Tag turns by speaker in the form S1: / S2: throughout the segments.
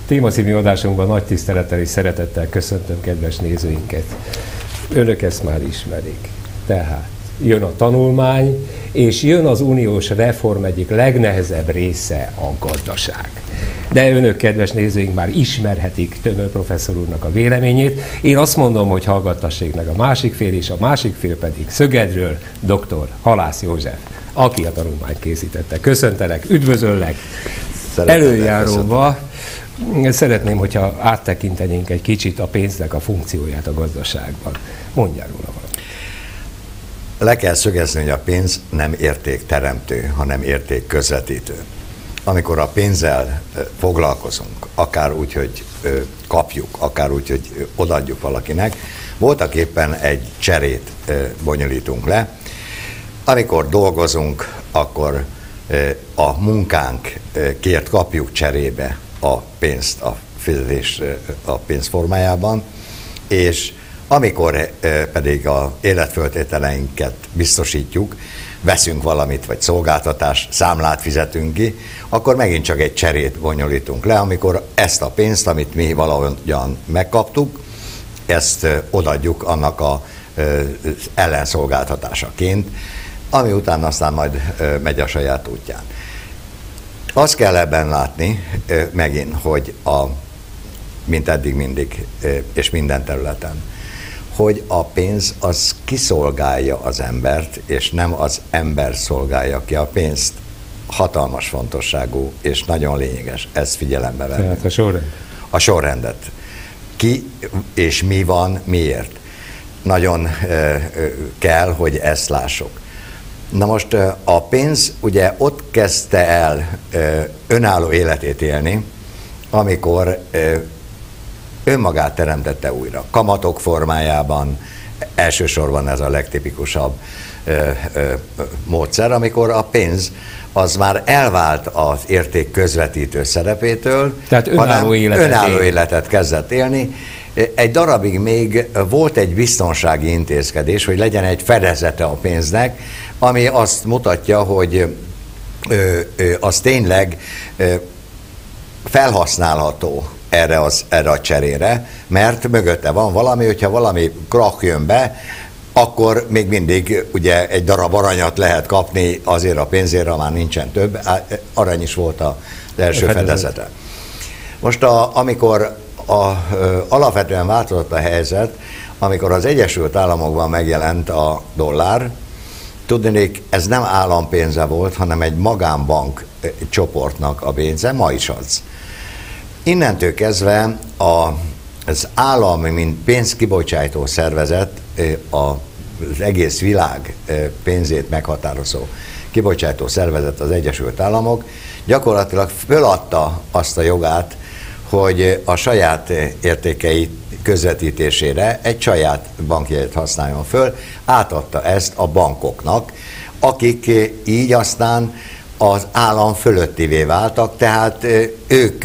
S1: Téma című adásunkban nagy tisztelettel és szeretettel köszöntöm kedves nézőinket. Önök ezt már ismerik. Tehát jön a tanulmány, és jön az uniós reform egyik legnehezebb része, a gazdaság. De önök, kedves nézőink, már ismerhetik Tömör professzor úrnak a véleményét. Én azt mondom, hogy hallgattassék meg a másik fél, és a másik fél pedig Szögedről dr. Halász József, aki a tanulmányt készítette. Köszöntelek, üdvözöllek! Előjáróba szeretném, hogyha áttekintenénk egy kicsit a pénznek a funkcióját a gazdaságban. Mondjál róla valamit.
S2: Le kell szögezni, hogy a pénz nem értékteremtő, hanem értékközvetítő. Amikor a pénzzel foglalkozunk, akár úgy, hogy kapjuk, akár úgy, hogy odaadjuk valakinek, voltak éppen egy cserét bonyolítunk le. Amikor dolgozunk, akkor a munkánkért kapjuk cserébe a pénzt, a fizetés a pénz formájában, és amikor pedig az életföltételeinket biztosítjuk, veszünk valamit, vagy szolgáltatást, számlát fizetünk ki, akkor megint csak egy cserét bonyolítunk le, amikor ezt a pénzt, amit mi valahogyan megkaptuk, ezt odaadjuk annak az ellenszolgáltatásaként, ami után aztán majd megy a saját útján. Azt kell ebben látni megint, hogy mint eddig mindig, és minden területen, hogy a pénz az kiszolgálja az embert, és nem az ember szolgálja ki a pénzt. Hatalmas fontosságú, és nagyon lényeges ezt figyelembe venni.
S1: Tehát a sorrend.
S2: A sorrendet. Ki és mi van, miért. Nagyon kell, hogy ezt lássuk. Na most a pénz ugye ott kezdte el önálló életét élni, amikor önmagát teremtette újra. Kamatok formájában, elsősorban ez a legtipikusabb módszer, amikor a pénz az már elvált az érték közvetítő szerepétől,
S1: tehát önálló
S2: életet kezdett élni. Egy darabig még volt egy biztonsági intézkedés, hogy legyen egy fedezete a pénznek, ami azt mutatja, hogy az tényleg felhasználható erre a cserére, mert mögötte van valami, hogyha valami krach jön be, akkor még mindig ugye egy darab aranyat lehet kapni azért a pénzére, már nincsen több. Arany is volt az első fedezete. Most amikor alapvetően változott a helyzet, amikor az Egyesült Államokban megjelent a dollár, tudnék, ez nem állampénze volt, hanem egy magánbank csoportnak a pénze, ma is az. Innentől kezdve az állam, mint pénzkibocsátó szervezet, az egész világ pénzét meghatározó kibocsátó szervezet, az Egyesült Államok, gyakorlatilag föladta azt a jogát, hogy a saját értékei közvetítésére egy saját bankjegyet használjon föl, átadta ezt a bankoknak, akik így aztán az állam fölöttivé váltak, tehát ők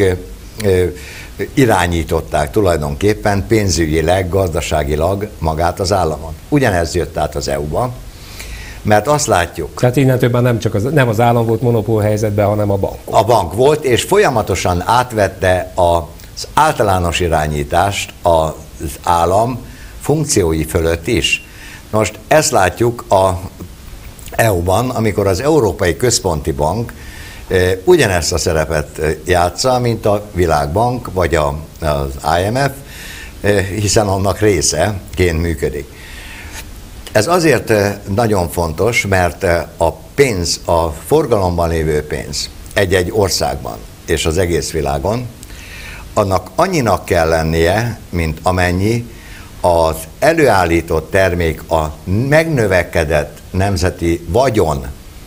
S2: irányították tulajdonképpen pénzügyileg, gazdaságilag magát az államot. Ugyanez jött át az EU-ba, mert azt látjuk.
S1: Tehát innentől már nem az állam volt monopól helyzetben, hanem a bank.
S2: A bank volt, és folyamatosan átvette az általános irányítást az állam funkciói fölött is. Most ezt látjuk az EU-ban, amikor az Európai Központi Bank ugyanezt a szerepet játsza, mint a Világbank vagy az IMF, hiszen annak részeként működik. Ez azért nagyon fontos, mert a pénz, a forgalomban lévő pénz egy-egy országban és az egész világon, annak annyinak kell lennie, mint amennyi az előállított termék a megnövekedett nemzeti vagyon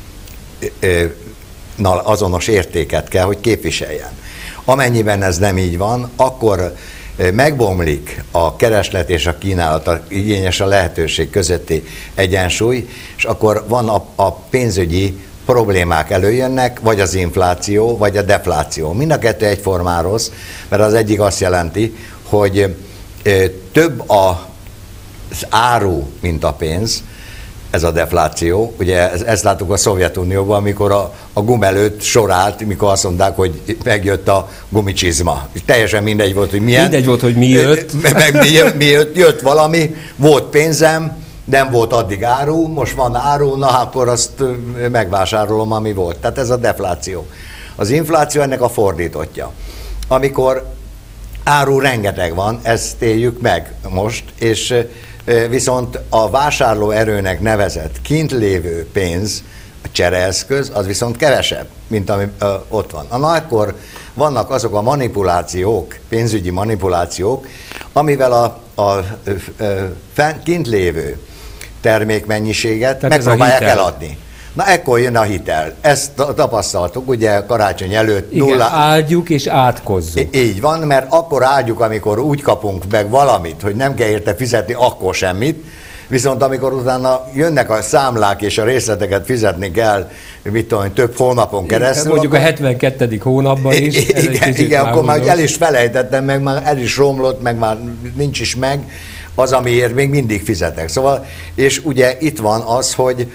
S2: azonos értéket kell, hogy képviseljen. Amennyiben ez nem így van, akkor megbomlik a kereslet és a kínálat, a igényes a lehetőség közötti egyensúly, és akkor van a pénzügyi problémák előjönnek, vagy az infláció, vagy a defláció. Mind a kettő egyformán rossz, mert az egyik azt jelenti, hogy több az áru, mint a pénz, ez a defláció. Ugye ezt láttuk a Szovjetunióban, amikor a gum előtt sorállt, mikor azt mondták, hogy megjött a gumicsizma. Teljesen mindegy volt, hogy milyen.
S1: Mindegy volt, hogy mi jött.
S2: Jött valami, volt pénzem, nem volt addig áru, most van áru, na akkor azt megvásárolom, ami volt. Tehát ez a defláció. Az infláció ennek a fordítottja. Amikor áru rengeteg van, ezt éljük meg most, és viszont a vásárlóerőnek nevezett kint lévő pénz, a csereeszköz, az viszont kevesebb, mint ami ott van. Na akkor vannak azok a manipulációk, pénzügyi manipulációk, amivel a kint lévő termékmennyiséget megpróbálják eladni. Na ekkor jön a hitel. Ezt tapasztaltuk, ugye karácsony előtt.
S1: Igen, áldjuk és átkozzuk.
S2: Így van, mert akkor áldjuk, amikor úgy kapunk meg valamit, hogy nem kell érte fizetni akkor semmit, viszont amikor utána jönnek a számlák és a részleteket fizetni kell, mit tudom, több hónapon keresztül.
S1: Mondjuk a 72. hónapban is.
S2: Igen, akkor már el is felejtettem, meg már el is romlott, meg már nincs is meg az, amiért még mindig fizetek. Szóval, és ugye itt van az, hogy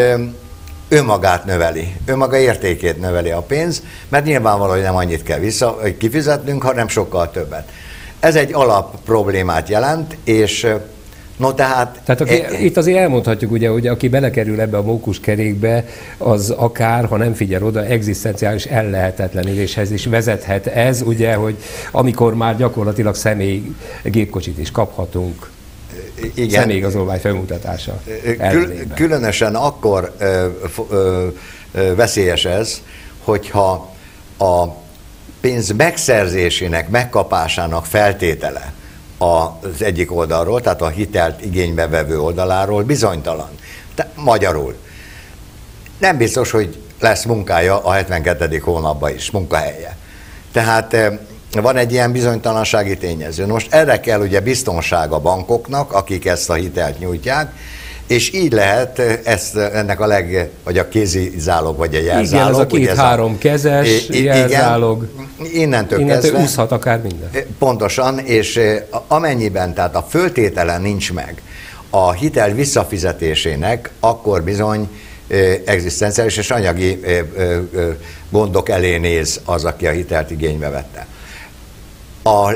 S2: önmagát növeli, önmaga értékét növeli a pénz, mert nyilvánvaló, hogy nem annyit kell kifizetnünk, hanem sokkal többet. Ez egy alap problémát jelent, és no tehát...
S1: Itt azért elmondhatjuk, ugye, hogy aki belekerül ebbe a mókuskerékbe, az akár, ha nem figyel oda, egzisztenciális ellehetetlenüléshez is vezethet ez, ugye, hogy amikor már gyakorlatilag személy gépkocsit is kaphatunk, személyigazolvány felmutatása ellenében.
S2: Különösen akkor veszélyes ez, hogyha a pénz megszerzésének, megkapásának feltétele az egyik oldalról, tehát a hitelt igénybe vevő oldaláról bizonytalan. Magyarul. Nem biztos, hogy lesz munkája a 72. hónapban is, munkahelye. Tehát van egy ilyen bizonytalansági tényező. Most erre kell ugye biztonság a bankoknak, akik ezt a hitelt nyújtják, és így lehet ennek vagy a kézi zálog, vagy a jelzálog.
S1: Igen, ez a 2-3 kezes jelzálog.
S2: Innentől kezdve
S1: úszhat akár minden.
S2: Pontosan, és amennyiben tehát a föltétele nincs meg a hitel visszafizetésének, akkor bizony egzisztenciális és anyagi gondok elé néz az, aki a hitelt igénybe vette. A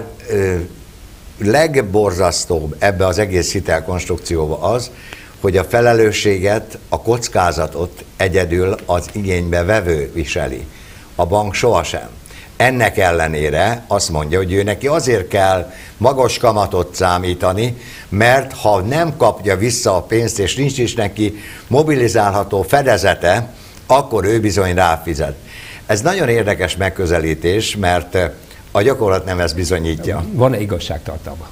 S2: legborzasztóbb ebbe az egész hitelkonstrukcióba az, hogy a felelősséget, a kockázatot egyedül az igénybe vevő viseli. A bank sohasem. Ennek ellenére azt mondja, hogy ő neki azért kell magas kamatot számítani, mert ha nem kapja vissza a pénzt, és nincs is neki mobilizálható fedezete, akkor ő bizony ráfizet. Ez nagyon érdekes megközelítés, mert a gyakorlat nem ezt bizonyítja.
S1: Van-e igazságtartalma?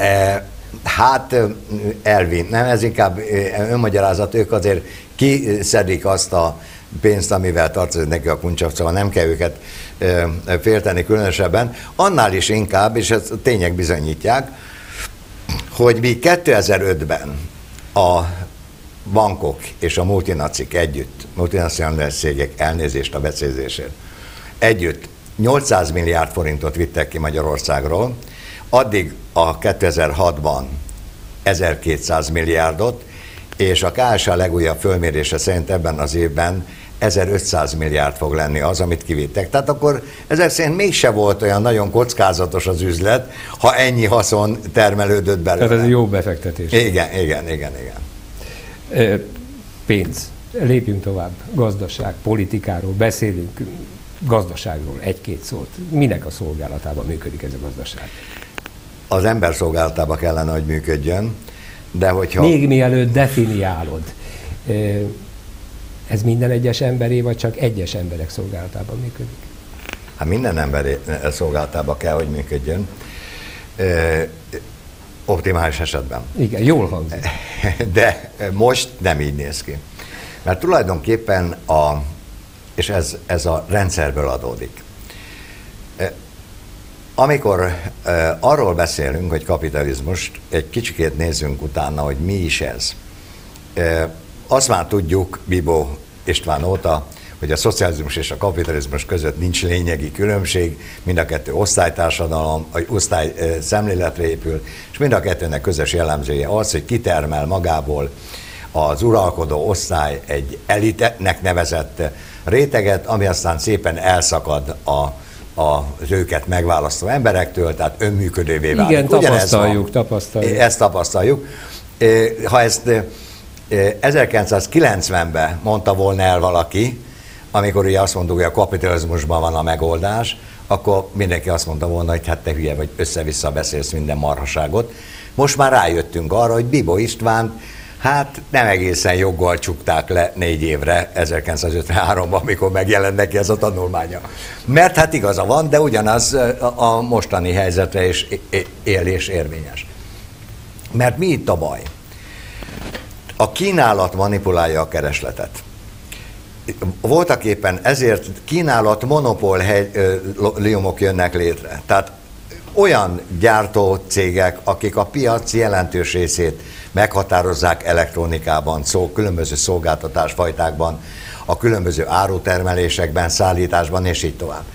S2: Hát elvin, nem, ez inkább önmagyarázat, ők azért kiszedik azt a pénzt, amivel tartozik neki a kuncsap, szóval nem kell őket félteni különösebben. Annál is inkább, és ezt a tények bizonyítják, hogy mi 2005-ben a bankok és a multinacik együtt, multinacionális cégek, elnézést a becézésért, együtt 800 milliárd forintot vittek ki Magyarországról, addig a 2006-ban 1200 milliárdot, és a KSH legújabb fölmérése szerint ebben az évben 1500 milliárd fog lenni az, amit kivittek. Tehát akkor ezek szerint mégse volt olyan nagyon kockázatos az üzlet, ha ennyi haszon termelődött belőle.
S1: Tehát ez egy jó befektetés.
S2: Igen.
S1: Pénz. Lépjünk tovább. Gazdaság, politikáról beszélünk, gazdaságról egy-két szót. Minek a szolgálatában működik ez a gazdaság?
S2: Az ember szolgálatában kellene, hogy működjön, de hogyha...
S1: Még mielőtt definiálod, ez minden egyes emberé, vagy csak egyes emberek szolgálatában működik?
S2: Hát minden ember szolgálatában kell, hogy működjön. Optimális esetben.
S1: Igen, jól hangzik.
S2: De most nem így néz ki. Mert tulajdonképpen és ez a rendszerből adódik. Amikor arról beszélünk, hogy kapitalizmus, egy kicsikét nézzünk utána, hogy mi is ez. Azt már tudjuk Bibó István óta, hogy a szocializmus és a kapitalizmus között nincs lényegi különbség, mind a kettő osztálytársadalom, osztály szemléletre épül, és mind a kettőnek közös jellemzője az, hogy kitermel magából az uralkodó osztály egy elitnek nevezett réteget, ami aztán szépen elszakad az őket megválasztó emberektől, tehát önműködővé válik.
S1: Igen, tapasztaljuk.
S2: Ezt tapasztaljuk. Ha ezt 1990-ben mondta volna el valaki, amikor ugye azt mondtuk, hogy a kapitalizmusban van a megoldás, akkor mindenki azt mondta volna, hogy hát te hülye vagy, össze-vissza beszélsz minden marhaságot. Most már rájöttünk arra, hogy Bibó István hát nem egészen joggal csukták le 4 évre 1953-ban, amikor megjelent neki ez a tanulmánya. Mert hát igaza van, de ugyanaz a mostani helyzetre is élés érvényes. Mert mi itt a baj? A kínálat manipulálja a keresletet. Voltak éppen ezért kínálat monopóliumok jönnek létre. Tehát olyan gyártó cégek, akik a piac jelentős részét meghatározzák elektronikában, különböző szolgáltatásfajtákban, a különböző árutermelésekben, szállításban, és így tovább.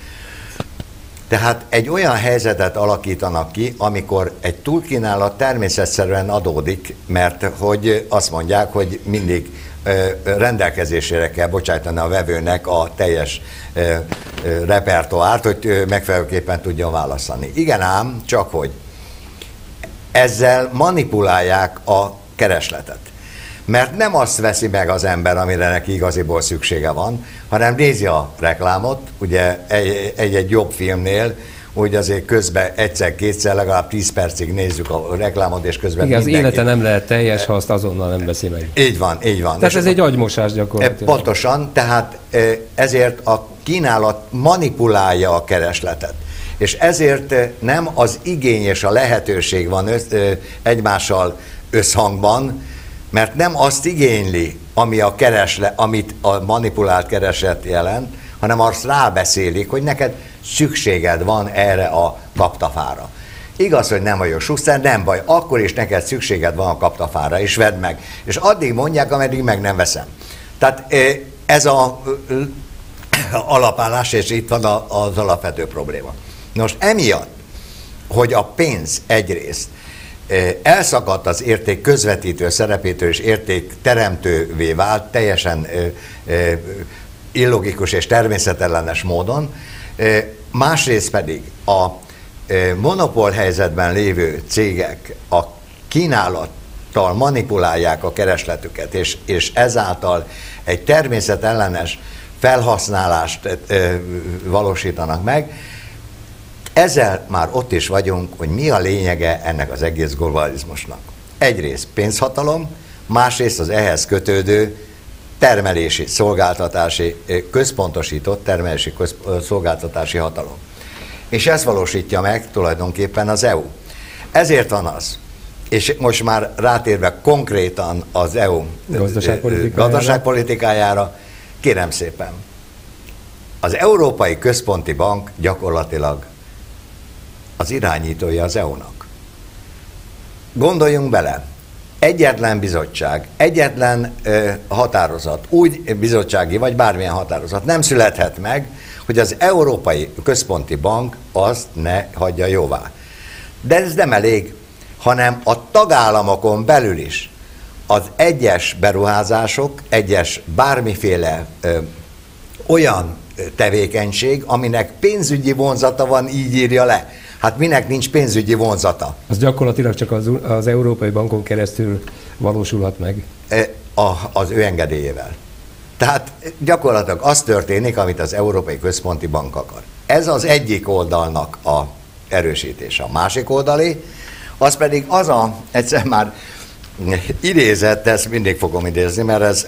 S2: Tehát egy olyan helyzetet alakítanak ki, amikor egy túlkínálat természetszerűen adódik, mert hogy azt mondják, hogy mindig rendelkezésére kell bocsájtani a vevőnek a teljes repertoárt, hogy megfelelőképpen tudjon választani. Igen ám, csak hogy ezzel manipulálják a keresletet. Mert nem azt veszi meg az ember, amire neki igaziból szüksége van, hanem nézi a reklámot, ugye egy jobb filmnél, hogy azért közben egyszer-kétszer, legalább 10 percig nézzük a reklámot, és közben
S1: igen,
S2: mindenki...
S1: az élete nem lehet teljes, ha azt azonnal nem veszi meg.
S2: Így van, így van.
S1: Tehát ez egy agymosás gyakorlatilag.
S2: Pontosan, tehát ezért a kínálat manipulálja a keresletet. És ezért nem az igény és a lehetőség van egymással összhangban, mert nem azt igényli, amit a manipulált kereslet jelent, hanem azt rábeszélik, hogy neked szükséged van erre a kaptafára. Igaz, hogy nem vagyok Schuster, nem baj, akkor is neked szükséged van a kaptafára, és vedd meg. És addig mondják, ameddig meg nem veszem. Tehát ez az alapállás, és itt van az alapvető probléma. Most emiatt, hogy a pénz egyrészt elszakadt az érték közvetítő szerepétől és érték teremtővé vált, teljesen illogikus és természetellenes módon, másrészt pedig a monopól helyzetben lévő cégek a kínálattal manipulálják a keresletüket, és ezáltal egy természetellenes felhasználást valósítanak meg. Ezzel már ott is vagyunk, hogy mi a lényege ennek az egész globalizmusnak. Egyrészt pénzhatalom, másrészt az ehhez kötődő termelési, szolgáltatási, központosított termelési szolgáltatási hatalom. És ezt valósítja meg tulajdonképpen az EU. Ezért van az, és most már rátérve konkrétan az EU gazdaságpolitikájára, kérem szépen, az Európai Központi Bank gyakorlatilag az irányítója az EU-nak. Gondoljunk bele, egyetlen bizottság, egyetlen határozat, úgy bizottsági vagy bármilyen határozat nem születhet meg, hogy az Európai Központi Bank azt ne hagyja jóvá. De ez nem elég, hanem a tagállamokon belül is az egyes beruházások, egyes bármiféle olyan tevékenység, aminek pénzügyi vonzata van, így írja le. Hát minek nincs pénzügyi vonzata?
S1: Az gyakorlatilag csak az Európai Bankon keresztül valósulhat meg?
S2: Az ő engedélyével. Tehát gyakorlatilag az történik, amit az Európai Központi Bank akar. Ez az egyik oldalnak a erősítése. A másik oldalé, az pedig egyszer már idézett, ezt mindig fogom idézni, mert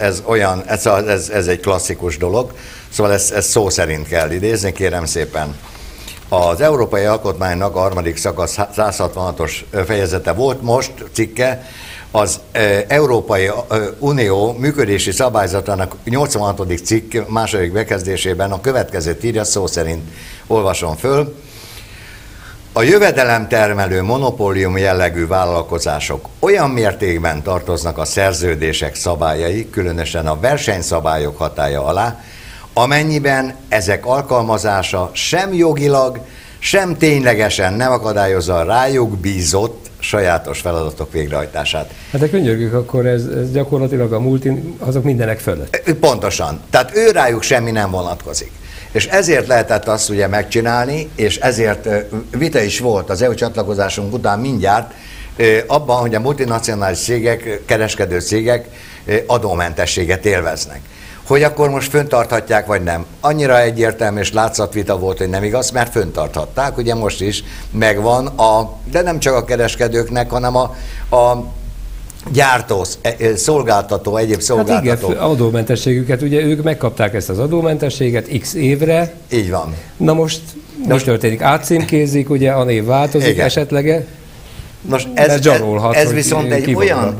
S2: ez egy klasszikus dolog, szóval ezt szó szerint kell idézni, kérem szépen. Az Európai Alkotmánynak a harmadik szakasz 166-os fejezete volt most, cikke, az Európai Unió működési szabályzatának 86. cikk második bekezdésében a következőt írja, szó szerint olvasom föl. A jövedelemtermelő monopólium jellegű vállalkozások olyan mértékben tartoznak a szerződések szabályai, különösen a versenyszabályok hatálya alá, amennyiben ezek alkalmazása sem jogilag, sem ténylegesen nem akadályozza a rájuk bízott sajátos feladatok végrehajtását.
S1: Hát de könyörgük, akkor ez gyakorlatilag a multi, azok mindenek fölött.
S2: Pontosan. Tehát ő rájuk semmi nem vonatkozik. És ezért lehetett azt ugye megcsinálni, és ezért vita is volt az EU csatlakozásunk után mindjárt abban, hogy a multinacionális cégek, kereskedő cégek adómentességet élveznek. Hogy akkor most föntarthatják, vagy nem. Annyira egyértelmű és látszatvita volt, hogy nem igaz, mert föntarthatták, ugye most is megvan, de nem csak a kereskedőknek, hanem a gyártó, szolgáltató, egyéb szolgáltató.
S1: Hát igen, adómentességüket, ugye ők megkapták ezt az adómentességet x évre.
S2: Így van.
S1: Na most mi történik? Átcímkézik, ugye a név változik, igen, esetleg.
S2: Most ez viszont egy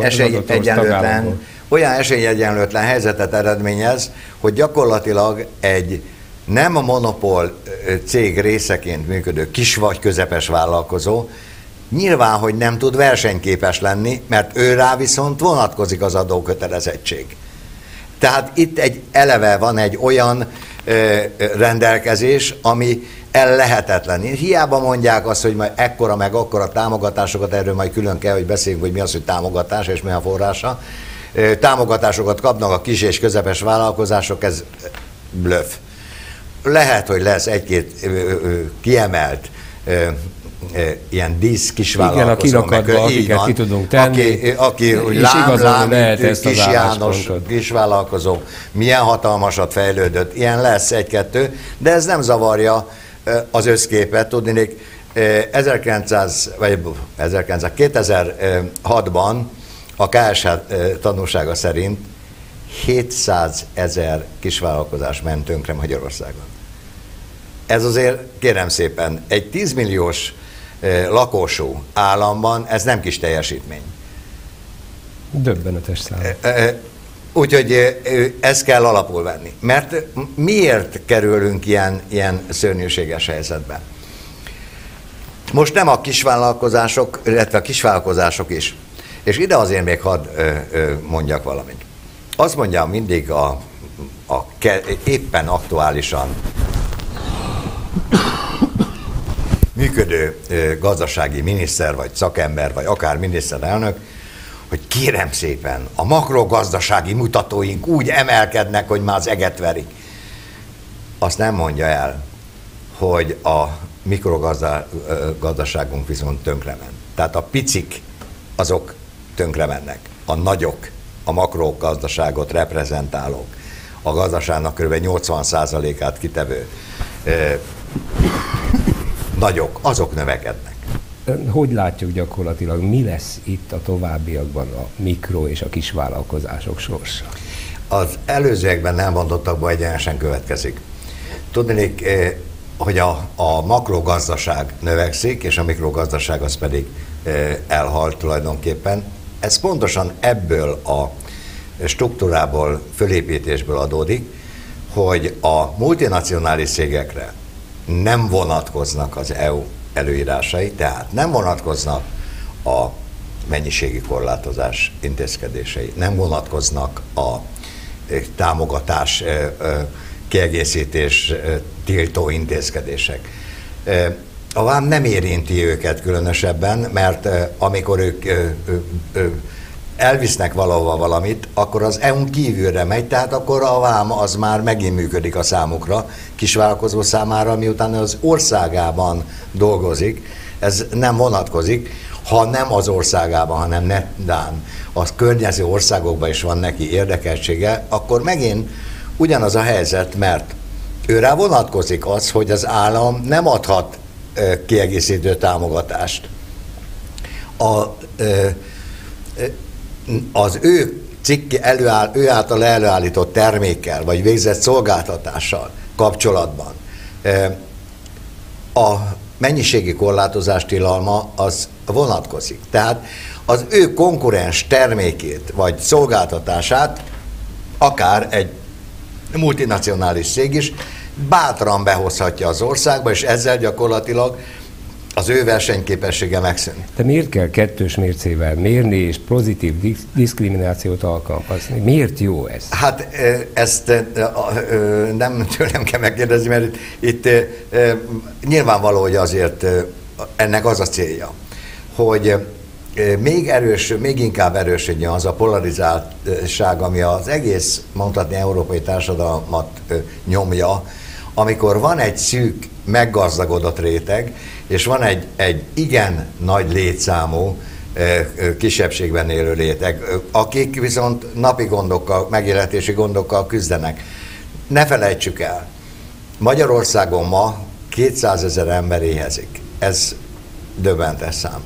S2: olyan esélyegyenlőtlen helyzetet eredményez, hogy gyakorlatilag egy nem a monopól cég részeként működő kis vagy közepes vállalkozó nyilván, hogy nem tud versenyképes lenni, mert ő rá viszont vonatkozik az adókötelezettség. Tehát itt eleve van egy olyan rendelkezés, ami ellehetetlen. Hiába mondják azt, hogy majd ekkora meg akkora támogatásokat, erről majd külön kell, hogy beszéljünk, hogy mi az, hogy támogatás és mi a forrása. Támogatásokat kapnak a kis és közepes vállalkozások, ez bluff. Lehet, hogy lesz egy-két kiemelt ilyen dísz kisvállalkozó.
S1: Igen, a kirakatba, akiket ki tudunk tenni.
S2: Aki lám, kis János kisvállalkozó, milyen hatalmasat fejlődött, ilyen lesz egy-kettő, de ez nem zavarja az összképet. Tudnék, 2006-ban a KSH tanulsága szerint 700 000 kisvállalkozás ment tönkre Magyarországon. Ez azért, kérem szépen, egy 10 milliós lakosú államban ez nem kis teljesítmény.
S1: Döbbenetes szám.
S2: Úgyhogy ezt kell alapul venni. Mert miért kerülünk ilyen szörnyűséges helyzetbe? Most nem a kisvállalkozások, illetve a kisvállalkozások is. És ide azért még hadd mondjak valamit. Azt mondjam mindig éppen aktuálisan működő gazdasági miniszter, vagy szakember, vagy akár miniszterelnök, hogy kérem szépen, a makrogazdasági mutatóink úgy emelkednek, hogy már az eget verik. Azt nem mondja el, hogy a mikrogazdaságunk viszont tönkrement. Tehát a picik, azok tönkre mennek. A nagyok, a makrogazdaságot reprezentálók, a gazdaságnak kb. 80%-át kitevő nagyok, azok növekednek.
S1: Hogy látjuk gyakorlatilag, mi lesz itt a továbbiakban a mikro és a kisvállalkozások sorsa?
S2: Az előzőekben nem mondottakban egyenesen következik. Tudnék, hogy a makrogazdaság növekszik, és a mikrogazdaság az pedig elhalt tulajdonképpen. Ez pontosan ebből a struktúrából, fölépítésből adódik, hogy a multinacionális cégekre nem vonatkoznak az EU előírásai, tehát nem vonatkoznak a mennyiségi korlátozás intézkedései, nem vonatkoznak a támogatás, kiegészítés, tiltó intézkedések. A vám nem érinti őket különösebben, mert amikor ők elvisznek valahova valamit, akkor az EU-n kívülre megy, tehát akkor a vám az már megint működik a számukra, kisvállalkozó számára, miután az országában dolgozik, ez nem vonatkozik, ha nem az országában, hanem netán a környező országokban is van neki érdekeltsége, akkor megint ugyanaz a helyzet, mert őrá vonatkozik az, hogy az állam nem adhat kiegészítő támogatást. Az ő ő által előállított termékkel, vagy végzett szolgáltatással kapcsolatban a mennyiségi korlátozás tilalma az vonatkozik. Tehát az ő konkurens termékét, vagy szolgáltatását akár egy multinacionális cég is bátran behozhatja az országba, és ezzel gyakorlatilag az ő versenyképessége megszűnt.
S1: De miért kell kettős mércével mérni és pozitív diszkriminációt alkalmazni? Miért jó ez?
S2: Hát ezt nem tőlem kell megkérdezni, mert itt nyilvánvaló, hogy azért ennek az a célja, hogy még inkább erősödjön az a polarizáltság, ami az egész, mondhatni, európai társadalmat nyomja, amikor van egy szűk, meggazdagodott réteg, és van egy igen nagy létszámú kisebbségben élő réteg, akik viszont napi gondokkal, megélhetési gondokkal küzdenek. Ne felejtsük el, Magyarországon ma 200 000 ember éhezik. Ez döbbentes szám.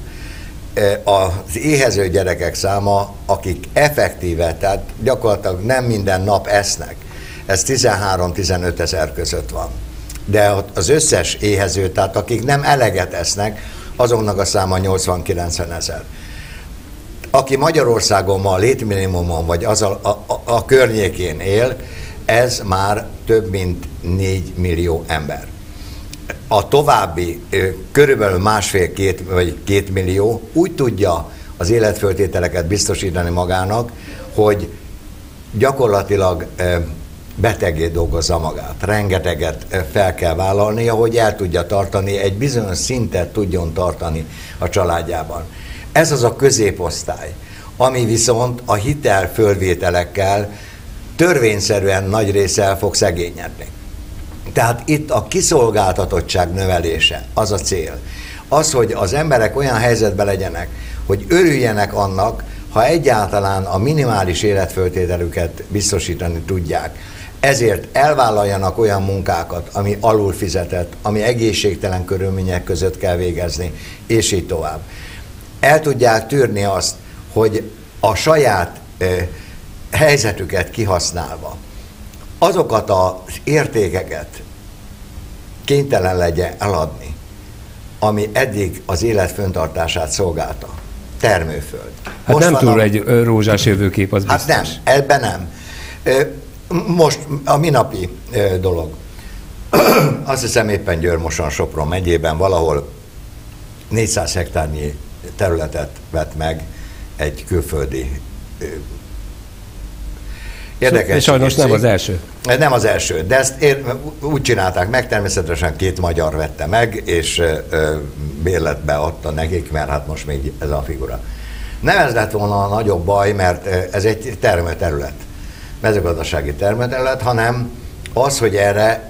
S2: Az éhező gyerekek száma, akik effektíve, tehát gyakorlatilag nem minden nap esznek, ez 13-15 000 között van. De az összes éhező, tehát akik nem eleget esznek, azoknak a száma 80-90 000. Aki Magyarországon ma a létminimumon vagy az a környékén él, ez már több mint 4 millió ember. A további körülbelül 1,5 vagy 2 millió úgy tudja az életföltételeket biztosítani magának, hogy gyakorlatilag beteggé dolgozza magát. Rengeteget fel kell vállalnia, hogy el tudja tartani, egy bizonyos szintet tudjon tartani a családjában. Ez az a középosztály, ami viszont a hitelfölvételekkel törvényszerűen nagy része el fog szegényedni. Tehát itt a kiszolgáltatottság növelése az a cél. Az, hogy az emberek olyan helyzetben legyenek, hogy örüljenek annak, ha egyáltalán a minimális életföltételüket biztosítani tudják. Ezért elvállaljanak olyan munkákat, ami alul fizetett, ami egészségtelen körülmények között kell végezni, és így tovább. El tudják tűrni azt, hogy a saját helyzetüket kihasználva azokat az értékeket kénytelen legyen eladni, ami eddig az élet fenntartását szolgálta. Termőföld.
S1: Hát most nem túl egy rózsás jövőkép, az biztos.
S2: Hát nem, ebben nem. Most a minapi dolog. Azt hiszem éppen Győr-Moson-Sopron megyében valahol 400 hektárnyi területet vett meg egy külföldi érdekes.
S1: Sajnos nem az első.
S2: Nem az első, de ezt úgy csinálták meg, természetesen 2 magyar vette meg, és bérletbe adta nekik, mert hát most még ez a figura. Nem ez lett volna a nagyobb baj, mert ez egy termőterület, mezőgazdasági termőterület, hanem az, hogy erre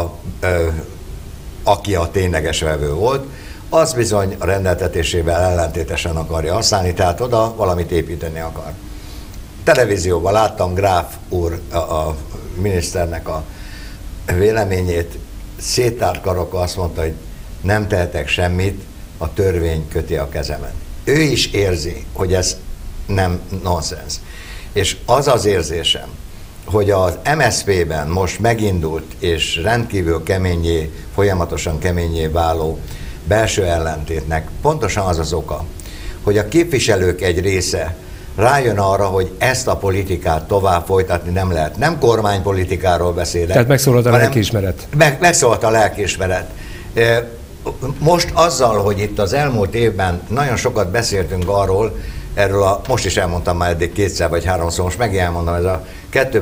S2: aki a tényleges vevő volt, az bizony a rendeltetésével ellentétesen akarja használni, tehát oda valamit építeni akar. Televízióban láttam Gráf úr, a miniszternek a véleményét, széttárt karokkal azt mondta, hogy nem tehetek semmit, a törvény köti a kezemet. Ő is érzi, hogy ez nem nonsens. És az az érzésem, hogy az MSZP-ben most megindult és rendkívül keményé, folyamatosan keményé váló belső ellentétnek pontosan az az oka, hogy a képviselők egy része rájön arra, hogy ezt a politikát tovább folytatni nem lehet. Nem kormánypolitikáról beszélek.
S1: Tehát megszólalt a lelkiismeret.
S2: Megszólalt a lelkiismeret. Most azzal, hogy itt az elmúlt évben nagyon sokat beszéltünk erről most is elmondtam már eddig 2 vagy 3-szor, most megint elmondom, ez a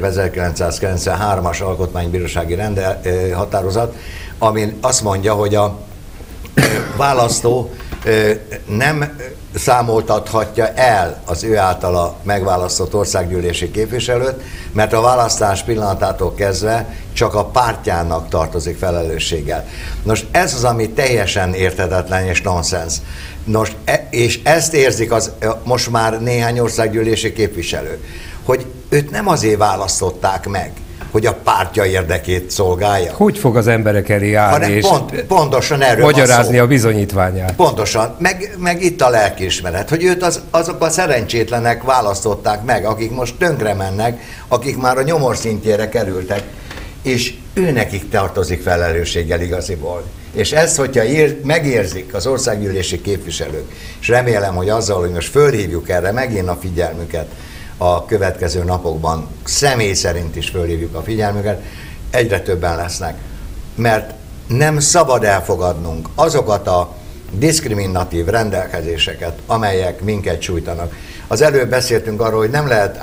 S2: 1993-as alkotmánybírósági határozat, ami azt mondja, hogy a választó nem számoltathatja el az ő általa megválasztott országgyűlési képviselőt, mert a választás pillanatától kezdve csak a pártjának tartozik felelősséggel. Nos, ez az, ami teljesen érthetetlen és nonsens. Nos, és ezt érzik most már néhány országgyűlési képviselő, hogy őt nem azért választották meg, hogy a pártja érdekét szolgálja.
S1: Hogy fog az emberek elé állni és
S2: pontosan erről
S1: magyarázni a bizonyítványát?
S2: Pontosan, meg itt a lelkiismeret, hogy őt azok a szerencsétlenek választották meg, akik most tönkre mennek, akik már a nyomor szintjére kerültek, és őnekik tartozik felelősséggel igaziból. És ezt, hogyha megérzik az országgyűlési képviselők, és remélem, hogy azzal, hogy most fölhívjuk erre megint a figyelmüket, a következő napokban személy szerint is fölhívjuk a figyelmüket, egyre többen lesznek. Mert nem szabad elfogadnunk azokat a diszkriminatív rendelkezéseket, amelyek minket sújtanak. Az előbb beszéltünk arról, hogy nem lehet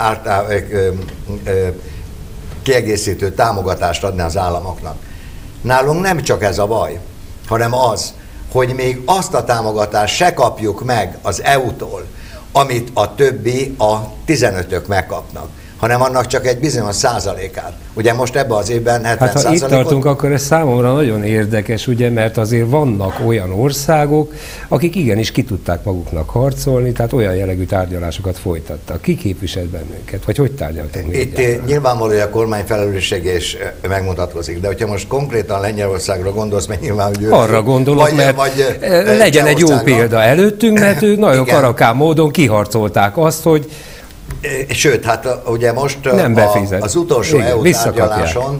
S2: kiegészítő támogatást adni az államoknak. Nálunk nem csak ez a baj, hanem az, hogy még azt a támogatást se kapjuk meg az EU-tól, amit a többi, a 15-ök megkapnak, hanem annak csak egy bizonyos százalékát. Ugye most ebben az évben 70%-ot...
S1: Hát ha itt tartunk, akkor ez számomra nagyon érdekes, ugye, mert azért vannak olyan országok, akik igenis ki tudták maguknak harcolni, tehát olyan jellegű tárgyalásokat folytattak. Ki képvisel bennünket? Vagy hogy tárgyaltunk mi
S2: itt
S1: egyáltalán?
S2: nyilvánvaló, hogy a kormány felelőssége is megmutatkozik, de hogyha most konkrétan Lengyelországra gondolsz, mert nyilván, hogy
S1: arra gondolok, mert legyen egy jó példa előttünk, mert ők nagyon karakán módon kiharcolták azt, hogy
S2: sőt, hát ugye most az utolsó EU tárgyaláson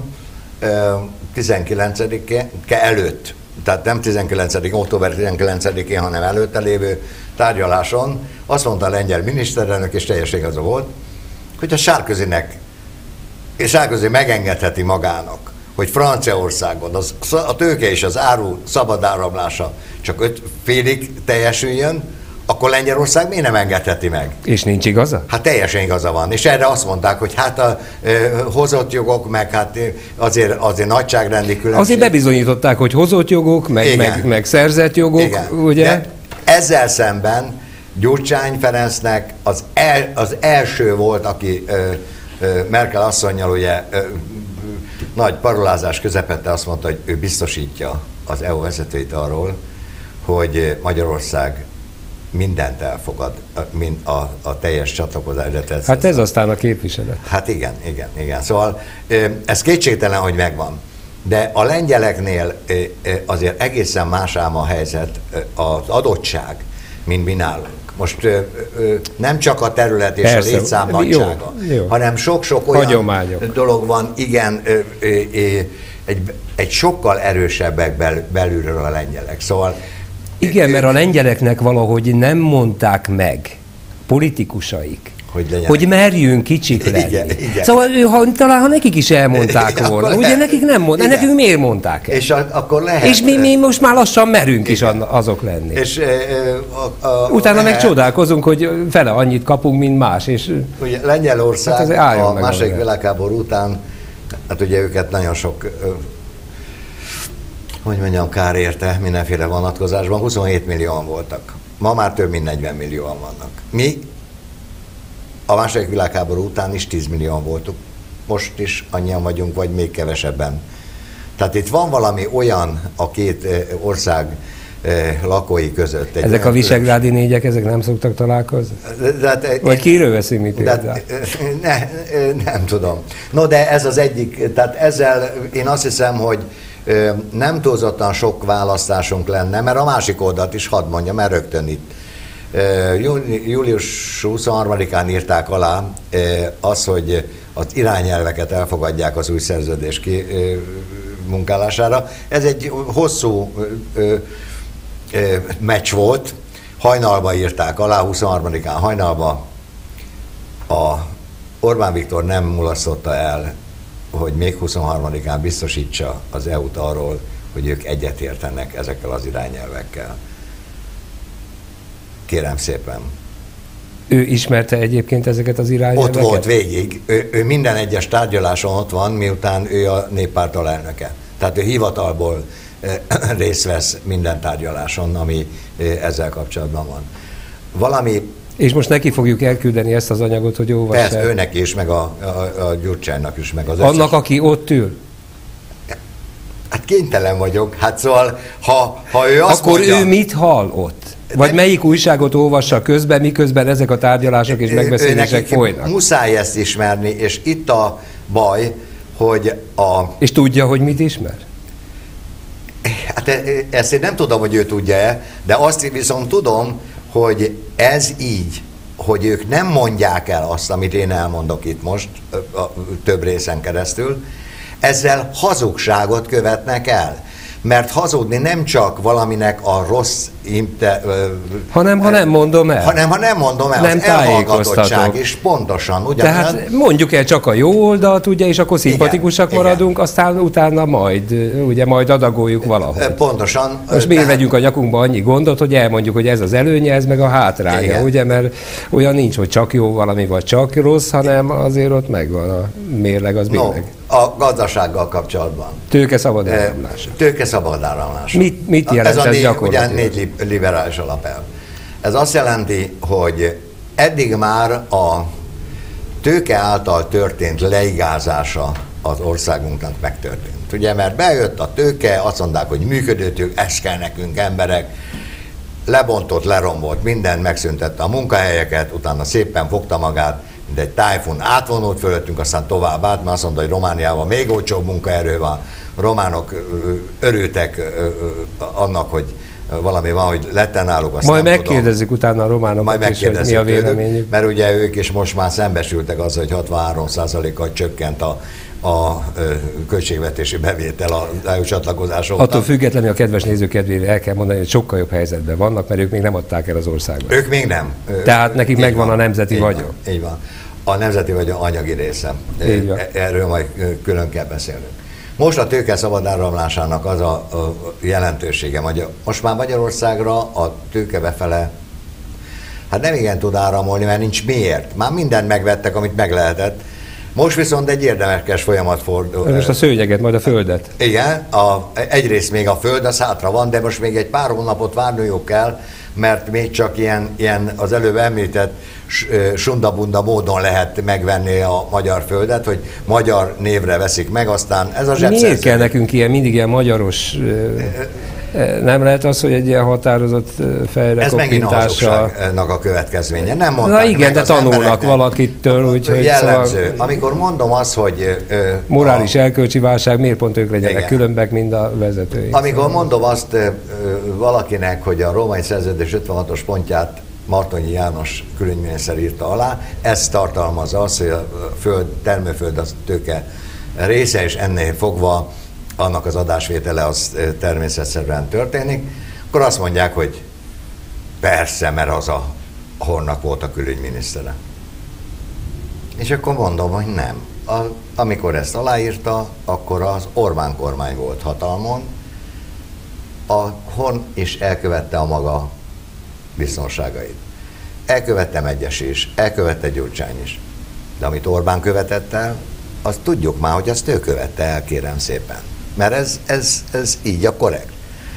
S2: 19-e előtt, tehát nem 19. október 19-én, hanem előtte lévő tárgyaláson azt mondta a lengyel miniszterelnök, és teljes igaza volt, hogy a Sarkozy megengedheti magának, hogy Franciaországon a tőke és az áru szabad áramlása csak félig teljesüljön, akkor Lengyelország miért nem engedheti meg?
S1: És nincs igaza?
S2: Hát teljesen igaza van. És erre azt mondták, hogy hát a hozott jogok, meg hát azért nagyságrendi különbség.
S1: Azért bebizonyították, hogy hozott jogok, meg szerzett jogok, igen. Ugye?
S2: De ezzel szemben Gyurcsány Ferencnek az első volt, aki Merkel asszonnyal ugye nagy parolázás közepette azt mondta, hogy ő biztosítja az EU vezetőit arról, hogy Magyarország mindent elfogad, mint a teljes csatlakozásra.
S1: Hát ez aztán a képviselet.
S2: Hát igen. Szóval ez kétségtelen, hogy megvan. De a lengyeleknél azért egészen más ám a helyzet, az adottság, mint mi nálunk. Most nem csak a terület és persze, a létszám nagysága, jó. hanem sok-sok olyan hagyományok. Dolog van, igen, egy sokkal erősebbek belülről a lengyelek. Szóval
S1: igen, mert a lengyeleknek valahogy nem mondták meg politikusaik, hogy merjünk kicsik lenni. Igen. Szóval talán ha nekik is elmondták volna, ugye nekik nem mondták, nekünk miért mondták el?
S2: És akkor lehet.
S1: És mi most már lassan merünk is azok lenni.
S2: És
S1: utána meg csodálkozunk, hogy fele annyit kapunk, mint más. És
S2: ugye Lengyelország hát a második világháború után, hát ugye őket nagyon sok kár érte mindenféle vonatkozásban, 27 millióan voltak. Ma már több mint 40 millióan vannak. Mi a második világháború után is 10 millióan voltunk. Most is annyian vagyunk, vagy még kevesebben. Tehát itt van valami olyan a két ország lakói között.
S1: Ezek a visegrádi négyek, ezek nem szoktak találkozni? Vagy kiről veszi mit példát?
S2: Nem tudom. No, de ez az egyik, tehát ezzel én azt hiszem, hogy nem túlzottan sok választásunk lenne, mert a másik oldalt is hadd mondjam, mert rögtön itt. Július 23-án írták alá az, hogy az irányelveket elfogadják az új szerződés munkálására. Ez egy hosszú meccs volt, hajnalba írták alá, 23-án hajnalba. Orbán Viktor nem mulasztotta el, hogy még 23-án biztosítsa az EU-t arról, hogy ők egyetértenek ezekkel az irányelvekkel. Kérem szépen.
S1: Ő ismerte egyébként ezeket az irányelveket?
S2: Ott volt végig. Ő minden egyes tárgyaláson ott van, miután ő a néppárt alelnöke. Tehát ő hivatalból részt vesz minden tárgyaláson, ami ezzel kapcsolatban van. Valami...
S1: És most neki fogjuk elküldeni ezt az anyagot, hogy olvassa.
S2: Persze, őnek is, meg a Gyurcsánynak is, meg az
S1: összes... Annak, aki ott ül?
S2: Hát kénytelen vagyok. Hát szóval, ha ő azt
S1: akkor
S2: mondja...
S1: ő mit hall ott? Vagy melyik újságot olvassa közben, miközben ezek a tárgyalások és megbeszélések folynak?
S2: Muszáj ezt ismerni, és itt a baj, hogy
S1: És tudja, hogy mit ismer?
S2: Hát ezt én nem tudom, hogy ő tudja-e, de azt viszont tudom, hogy ez így, hogy ők nem mondják el azt, amit én elmondok itt most, több részen keresztül, ezzel hazugságot követnek el. Mert hazudni nem csak valaminek a rossz
S1: ha nem mondom el.
S2: Ha nem mondom el,
S1: nem
S2: az elhallgatottság is pontosan ugyanolyan.
S1: Tehát mondjuk el csak a jó oldalt, ugye, és akkor szimpatikusak maradunk, aztán utána majd adagoljuk valahogy.
S2: Pontosan.
S1: Most miért vegyünk a nyakunkba annyi gondot, hogy elmondjuk, hogy ez az előnye, ez meg a hátránya, igen. Ugye, mert olyan nincs, hogy csak jó valami, vagy csak rossz, hanem azért ott megvan a mérleg, az mérleg.
S2: A gazdasággal kapcsolatban.
S1: Tőke szabad áramlása.
S2: Tőke szabad áramlása.
S1: Mit jelent ez gyakorlatilag?
S2: Ugye 4 liberális alapelv. Ez azt jelenti, hogy eddig már a tőke által történt leigázása az országunknak megtörtént. Ugye, mert bejött a tőke, azt mondták, hogy működő tőke, ez kell nekünk emberek, lebontott, lerombolt, mindent megszüntette a munkahelyeket, utána szépen fogta magát, mint egy tájfun átvonult fölöttünk, aztán tovább át, mert azt mondta, hogy Romániában még olcsóbb munkaerő van. A románok örültek annak, hogy valami van, hogy lett náluk, azt
S1: majd megkérdezzük utána a románokat is, hogy mi a véleményük.
S2: Mert ugye ők is most már szembesültek azzal, hogy 63%-kal csökkent a költségvetési bevétel a EU csatlakozás óta.
S1: Attól függetlenül a kedves néző kedvére el kell mondani, hogy sokkal jobb helyzetben vannak, mert ők még nem adták el az országot.
S2: Ők még nem.
S1: Tehát nekik megvan a nemzeti vagyon.
S2: Így van. A nemzeti vagyon anyagi része. Erről majd külön kell beszélnünk. Most a tőke szabad áramlásának az a jelentősége. Most már Magyarországra a tőke befele hát nem igen tud áramolni, mert nincs miért. Már mindent megvettek, amit meg lehetett. Most viszont egy érdekes folyamat fordul.
S1: Most a szőnyeget, majd a földet.
S2: Igen, egyrészt még a föld, az hátra van, de most még egy pár hónapot várniuk kell, mert még csak ilyen az előbb említett sundabunda módon lehet megvenni a magyar földet, hogy magyar névre veszik meg, aztán ez a zsebszerző.
S1: Miért kell nekünk mindig ilyen magyaros... Nem lehet az, hogy egy ilyen határozott fejrekoppintással...
S2: Ez megint a hazugságnak a következménye. Nem mondták.
S1: Na igen, de tanulnak valakitől, úgyhogy...
S2: Jellemző. Szóval, amikor mondom azt, hogy...
S1: morális erkölcsi válság, miért pont ők legyenek igen. Különbek, mint a vezetőink?
S2: Amikor mondom azt valakinek, hogy a római szerződés 56-os pontját Martonyi János külügyminiszter írta alá, ez tartalmazza azt, hogy a termőföld az tőke része, és ennél fogva annak az adásvétele az természetszerűen történik, akkor azt mondják, hogy persze, mert az a Hornak volt a külügyminisztere. És akkor mondom, hogy nem. Amikor ezt aláírta, akkor az Orbán kormány volt hatalmon, a Horn is elkövette a maga biztonságait. Elkövette Megyes is, elkövette Gyurcsány is. De amit Orbán követett el, azt tudjuk már, hogy azt ő követte el, kérem szépen. Mert ez így a korrekt.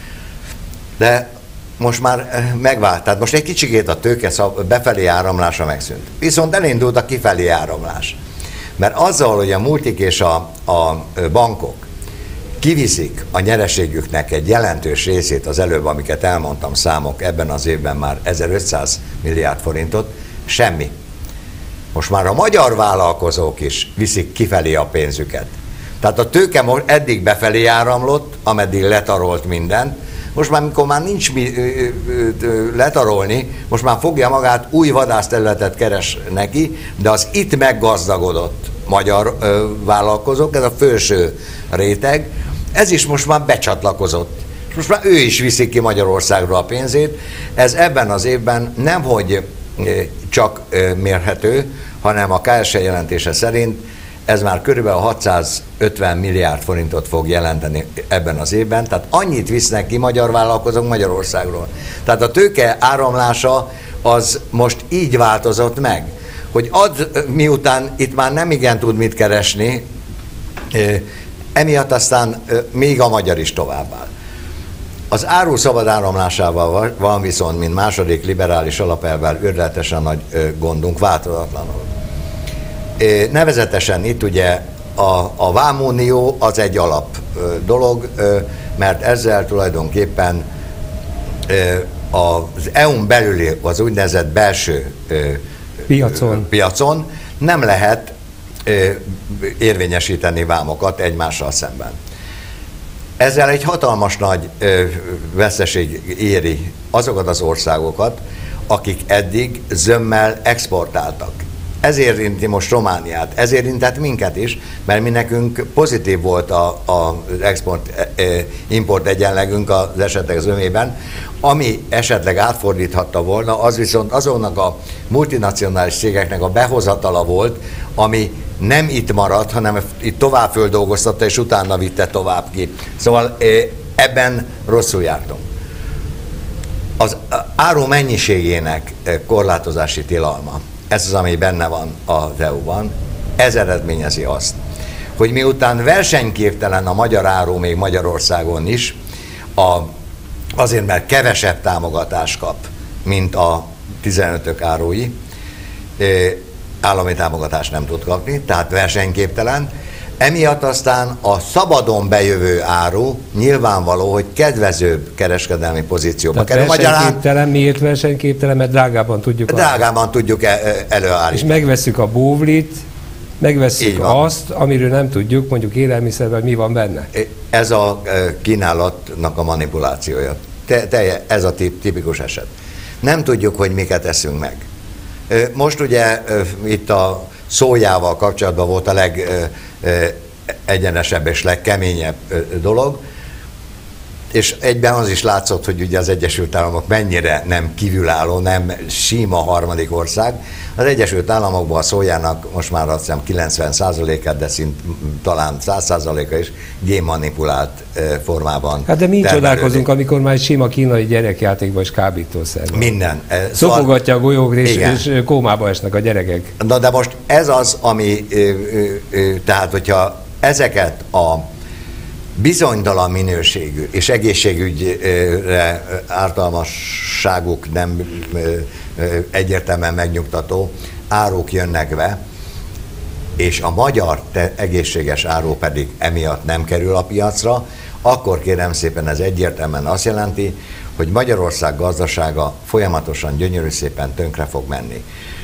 S2: De most már megvált. Tehát most egy kicsikét a tőke befelé áramlása megszűnt. Viszont elindult a kifelé áramlás. Mert azzal, hogy a multik és a bankok kiviszik a nyereségüknek egy jelentős részét, az előbb, amiket elmondtam számok, ebben az évben már 1500 milliárd forintot, semmi. Most már a magyar vállalkozók is viszik kifelé a pénzüket. Tehát a tőke eddig befelé áramlott, ameddig letarolt mindent, most már, amikor már nincs mi letarolni, most már fogja magát, új vadászterületet keres neki, de az itt meggazdagodott magyar vállalkozók, ez a felső réteg, ez is most már becsatlakozott. Most már ő is viszi ki Magyarországról a pénzét. Ez ebben az évben nemhogy csak mérhető, hanem a KSH jelentése szerint ez már körülbelül 650 milliárd forintot fog jelenteni ebben az évben, tehát annyit visznek ki magyar vállalkozók Magyarországról. Tehát a tőke áramlása az most így változott meg, hogy miután itt már nem igen tud mit keresni, emiatt aztán még a magyar is továbbáll. Az áru szabad áramlásával van viszont, mint második liberális alapelvvel őrületesen nagy gondunk, változatlanul. Nevezetesen itt ugye a vámunió az egy alap dolog, mert ezzel tulajdonképpen az EU-n belüli, az úgynevezett belső piacon nem lehet érvényesíteni vámokat egymással szemben. Ezzel egy hatalmas nagy veszteség éri azokat az országokat, akik eddig zömmel exportáltak. Ez érinti most Romániát, ez érintett minket is, mert mi nekünk pozitív volt az export-import egyenlegünk az esetleg az ömében, ami esetleg átfordíthatta volna, az viszont azonnak a multinacionális cégeknek a behozatala volt, ami nem itt maradt, hanem itt tovább földolgoztatta, és utána vitte tovább ki. Szóval ebben rosszul jártunk. Az áru mennyiségének korlátozási tilalma, ez az, ami benne van az EU-ban, ez eredményezi azt, hogy miután versenyképtelen a magyar áru még Magyarországon is, azért mert kevesebb támogatást kap, mint a 15-ök árui, állami támogatást nem tud kapni, tehát versenyképtelen. Emiatt aztán a szabadon bejövő áru nyilvánvaló, hogy kedvezőbb kereskedelmi pozícióba kerül.
S1: Versenyképtelen, miért versenyképtelen? Mert drágában tudjuk
S2: előállítani.
S1: És megvesszük a bóvlit, megvesszük azt, amiről nem tudjuk, mondjuk élelmiszerben mi van benne.
S2: Ez a kínálatnak a manipulációja. Ez a tipikus eset. Nem tudjuk, hogy miket eszünk meg. Most ugye itt a szójával kapcsolatban volt a legegyenesebb és legkeményebb dolog, és egyben az is látszott, hogy ugye az Egyesült Államok mennyire nem kívülálló, nem sima harmadik ország. Az Egyesült Államokban a szójának most már azt hiszem 90%-át, de talán 100%-a is génmanipulált formában.
S1: Hát de mi csodálkozunk, amikor már egy sima kínai gyerekjátékban is kábítószer.
S2: Minden.
S1: Szopogatja a golyókra, és kómába esnek a gyerekek.
S2: Na de most ez az, ami, tehát hogyha ezeket a bizonytalan minőségű és egészségügyre ártalmasságuk nem egyértelműen megnyugtató áruk jönnek be, és a magyar egészséges áru pedig emiatt nem kerül a piacra, akkor kérem szépen ez egyértelműen azt jelenti, hogy Magyarország gazdasága folyamatosan gyönyörű szépen tönkre fog menni.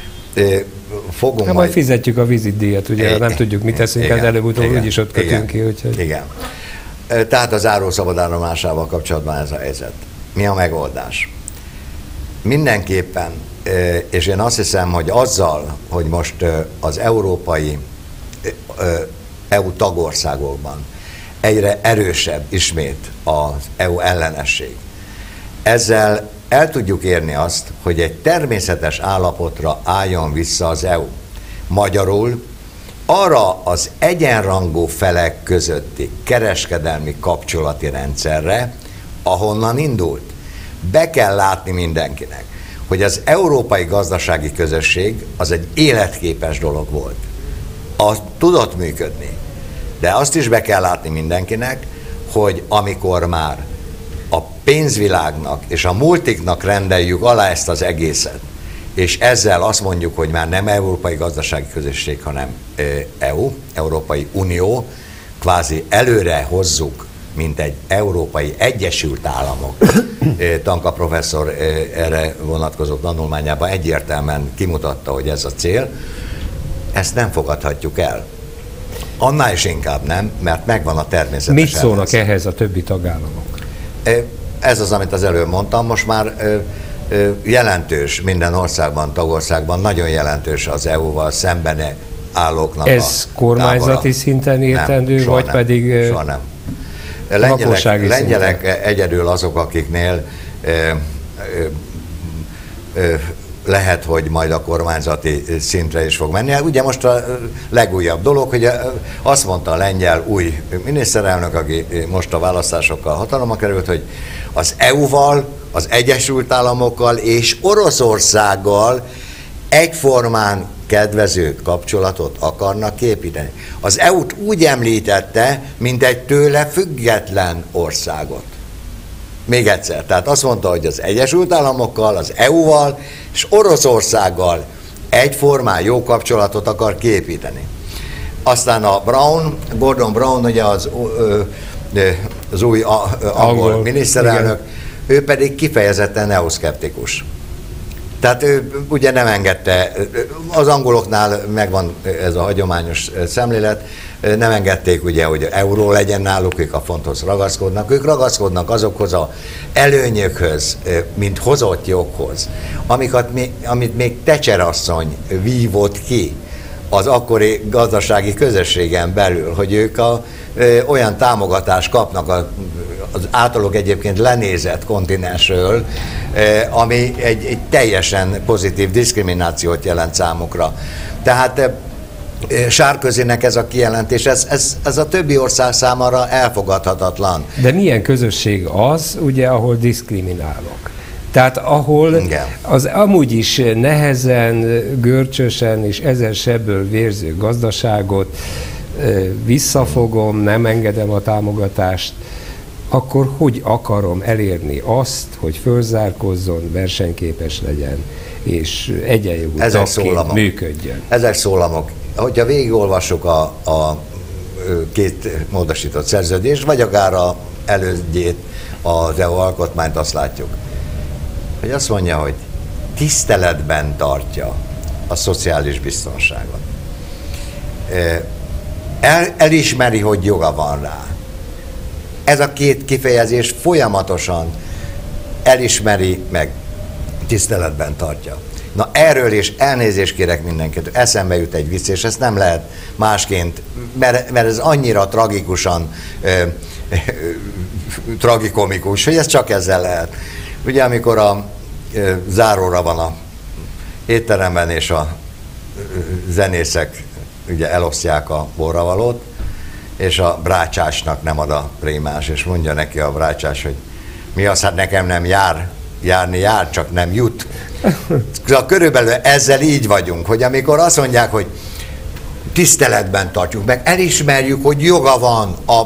S1: Majd fizetjük a vizitdíjat, ugye nem tudjuk, mit teszünk, el előbb-utóbb úgyis ott kötünk ki. Úgyhogy...
S2: Igen. Tehát az áru szabad áramlásával kapcsolatban ez a helyzet. Mi a megoldás? Mindenképpen, és én azt hiszem, hogy azzal, hogy most az európai EU tagországokban egyre erősebb ismét az EU ellenesség, ezzel el tudjuk érni azt, hogy egy természetes állapotra álljon vissza az EU. Magyarul arra az egyenrangú felek közötti kereskedelmi kapcsolati rendszerre, ahonnan indult. Be kell látni mindenkinek, hogy az európai gazdasági közösség az egy életképes dolog volt. Az tudott működni. De azt is be kell látni mindenkinek, hogy amikor már a pénzvilágnak és a multiknak rendeljük alá ezt az egészet, és ezzel azt mondjuk, hogy már nem Európai Gazdasági Közösség, hanem EU, Európai Unió, kvázi előre hozzuk, mint egy Európai Egyesült Államok. Tanka professzor erre vonatkozó tanulmányában egyértelműen kimutatta, hogy ez a cél. Ezt nem fogadhatjuk el. Annál is inkább nem, mert megvan a természetes.
S1: Mit szólnak ehhez a többi tagállamok?
S2: Ez az, amit az előbb mondtam, most már jelentős minden országban, tagországban, nagyon jelentős az EU-val szemben állóknak
S1: ez kormányzati szinten értendő, nem, vagy
S2: nem,
S1: pedig
S2: soha nem. Lengyelek egyedül azok, akiknél lehet, hogy majd a kormányzati szintre is fog menni. Ugye most a legújabb dolog, hogy azt mondta a lengyel új miniszterelnök, aki most a választásokkal hatalomra került, hogy az EU-val, az Egyesült Államokkal és Oroszországgal egyformán kedvező kapcsolatot akarnak képíteni. Az EU-t úgy említette, mint egy tőle független országot. Még egyszer, tehát azt mondta, hogy az Egyesült Államokkal, az EU-val és Oroszországgal egyformán jó kapcsolatot akar kiépíteni. Aztán a Gordon Brown, ugye az új angol miniszterelnök, igen. Ő pedig kifejezetten EU-szkeptikus. Tehát ő ugye nem engedte, az angoloknál megvan ez a hagyományos szemlélet, nem engedték ugye, hogy euró legyen náluk, ők a fonthoz ragaszkodnak, ők ragaszkodnak azokhoz az előnyökhöz, mint hozott joghoz, amit még Thatcher asszony vívott ki az akkori gazdasági közösségen belül, hogy ők olyan támogatást kapnak az általuk egyébként lenézett kontinensről, ami egy teljesen pozitív diszkriminációt jelent számukra. Tehát Sarkozynek ez a kijelentés, ez a többi ország számára elfogadhatatlan.
S1: De milyen közösség az, ugye, ahol diszkriminálok? Tehát ahol az amúgy is nehezen, görcsösen és ezer sebből vérző gazdaságot visszafogom, nem engedem a támogatást, akkor hogy akarom elérni azt, hogy fölzárkozzon, versenyképes legyen, és egyenjogú tagként működjön?
S2: Ezek szólamok. Hogyha végigolvassuk a két módosított szerződést, vagy akár az elődjét, az EU alkotmányt, azt látjuk, hogy azt mondja, hogy tiszteletben tartja a szociális biztonságot. Elismeri, hogy joga van rá. Ez a két kifejezés folyamatosan elismeri, meg tiszteletben tartja. Na erről is elnézést kérek mindenkit, eszembe jut egy vicc, és ezt nem lehet másként, mert ez annyira tragikusan tragikomikus, hogy ez csak ezzel lehet. Ugye amikor a záróra van a étteremben, és a zenészek ugye elosztják a borravalót, és a brácsásnak nem ad a prémás, és mondja neki a brácsás, hogy mi az, hát nekem nem járni jár, csak nem jut. Körülbelül ezzel így vagyunk, hogy amikor azt mondják, hogy tiszteletben tartjuk meg, elismerjük, hogy joga van a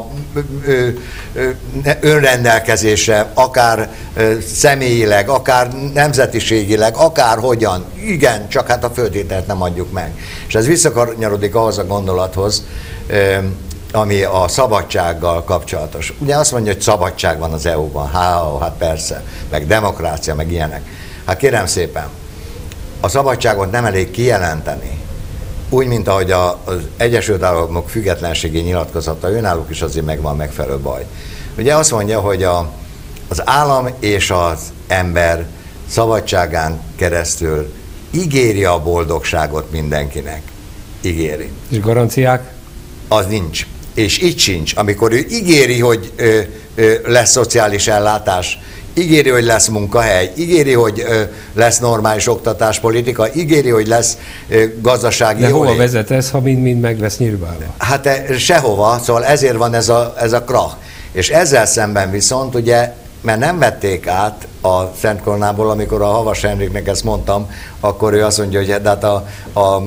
S2: önrendelkezésre, akár személyileg, akár nemzetiségileg, akár hogyan. Igen, csak hát a föltételt nem adjuk meg. És ez visszakanyarodik ahhoz a gondolathoz, ami a szabadsággal kapcsolatos. Ugye azt mondja, hogy szabadság van az EU-ban. Hát persze, meg demokrácia, meg ilyenek. Hát kérem szépen, a szabadságot nem elég kijelenteni. Úgy, mint ahogy az Egyesült Államok függetlenségi nyilatkozata, önálluk is azért megvan megfelelő baj. Ugye azt mondja, hogy az állam és az ember szabadságán keresztül ígéri a boldogságot mindenkinek. Ígéri.
S1: És garanciák?
S2: Az nincs. És így sincs. Amikor ő ígéri, hogy lesz szociális ellátás, ígéri, hogy lesz munkahely, ígéri, hogy lesz normális oktatáspolitika, ígéri, hogy lesz gazdasági
S1: jólét. De hova vezet ez, ha mind meg lesz nyírbálva?
S2: Hát sehova, szóval ezért van ez a krach. És ezzel szemben viszont ugye, mert nem vették át a Szent Koronából, amikor a Havas Henriknek ezt mondtam, akkor ő azt mondja, hogy hát a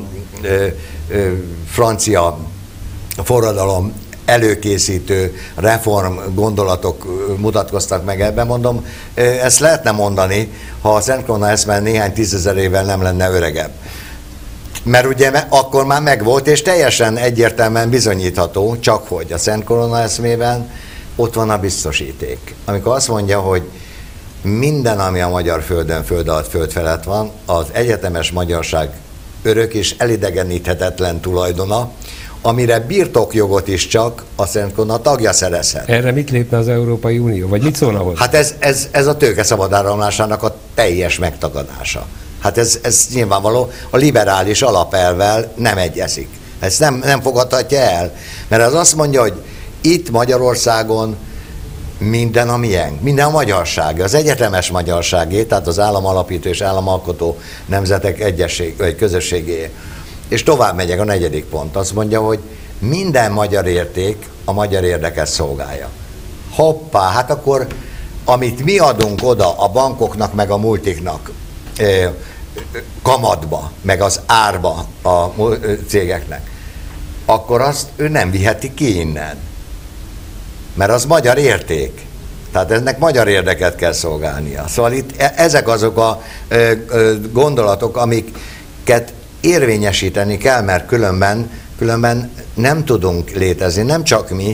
S2: francia forradalom előkészítő reform gondolatok mutatkoztak meg ebben, mondom, ezt lehetne mondani, ha a Szent Korona eszme néhány tízezer évvel nem lenne öregebb. Mert ugye akkor már megvolt, és teljesen egyértelműen bizonyítható, csak hogy a Szent Korona eszmében ott van a biztosíték. Amikor azt mondja, hogy minden, ami a magyar földön, föld alatt, föld felett van, az egyetemes magyarság örök és elidegeníthetetlen tulajdona, amire birtokjogot is csak a Szent Korona tagja szerezhet.
S1: Erre mit lépne az Európai Unió? Vagy mit szólna hozzá?
S2: Hát ez a tőke szabad áramlásának a teljes megtagadása. Hát ez nyilvánvaló, a liberális alapelvvel nem egyezik. Ezt nem fogadhatja el. Mert az azt mondja, hogy itt Magyarországon minden a miénk, minden a magyarság, az egyetemes magyarságé, tehát az államalapító és államalkotó nemzetek közösségé. És tovább megyek, a negyedik pont. Azt mondja, hogy minden magyar érték a magyar érdeket szolgálja. Hoppá, hát akkor amit mi adunk oda a bankoknak, meg a multiknak kamatba, meg az árba a cégeknek, akkor azt ő nem viheti ki innen. Mert az magyar érték. Tehát ennek magyar érdeket kell szolgálnia. Szóval itt ezek azok a gondolatok, amiket érvényesíteni kell, mert különben nem tudunk létezni, nem csak mi,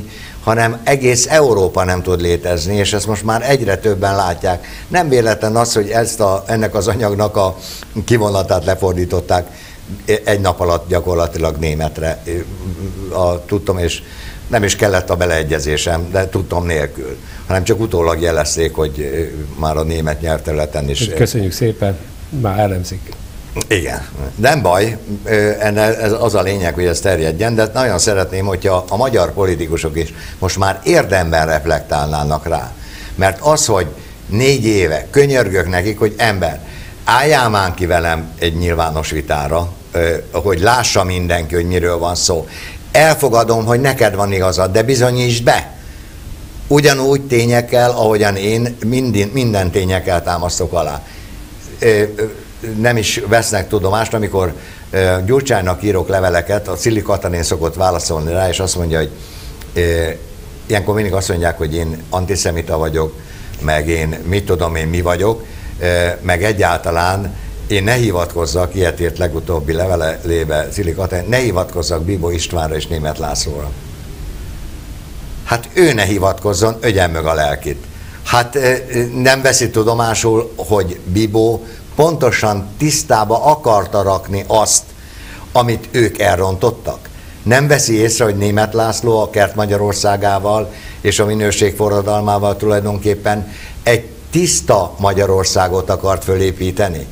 S2: hanem egész Európa nem tud létezni, és ezt most már egyre többen látják. Nem véletlen az, hogy ennek az anyagnak a kivonatát lefordították egy nap alatt gyakorlatilag németre, tudtam, és nem is kellett a beleegyezésem, de tudtam nélkül, hanem csak utólag jelezték, hogy már a német nyelvterületen is.
S1: Köszönjük szépen, már elemzik.
S2: Igen, nem baj, ez az a lényeg, hogy ez terjedjen, de nagyon szeretném, hogyha a magyar politikusok is most már érdemben reflektálnának rá. Mert az, hogy 4 éve könyörgök nekik, hogy ember, álljál már ki velem egy nyilvános vitára, hogy lássa mindenki, hogy miről van szó. Elfogadom, hogy neked van igazad, de bizonyítsd be. Ugyanúgy tényekkel, ahogyan én minden tényekkel támasztok alá. Nem is vesznek tudomást, amikor Gyurcsánynak írok leveleket, a Cili Katalin szokott válaszolni rá, és azt mondja, hogy ilyenkor mindig azt mondják, hogy én antiszemita vagyok, meg én mit tudom én mi vagyok, meg egyáltalán én ne hivatkozzak, ilyet írt legutóbbi levelébe Cili Katalin, ne hivatkozzak Bibó Istvánra és Németh Lászlóra. Hát ő ne hivatkozzon, ögyen meg a lelkit. Hát nem veszi tudomásul, hogy Bibó pontosan tisztába akarta rakni azt, amit ők elrontottak. Nem veszi észre, hogy Németh László a Kert Magyarországával és a minőség forradalmával tulajdonképpen egy tiszta Magyarországot akart fölépíteni.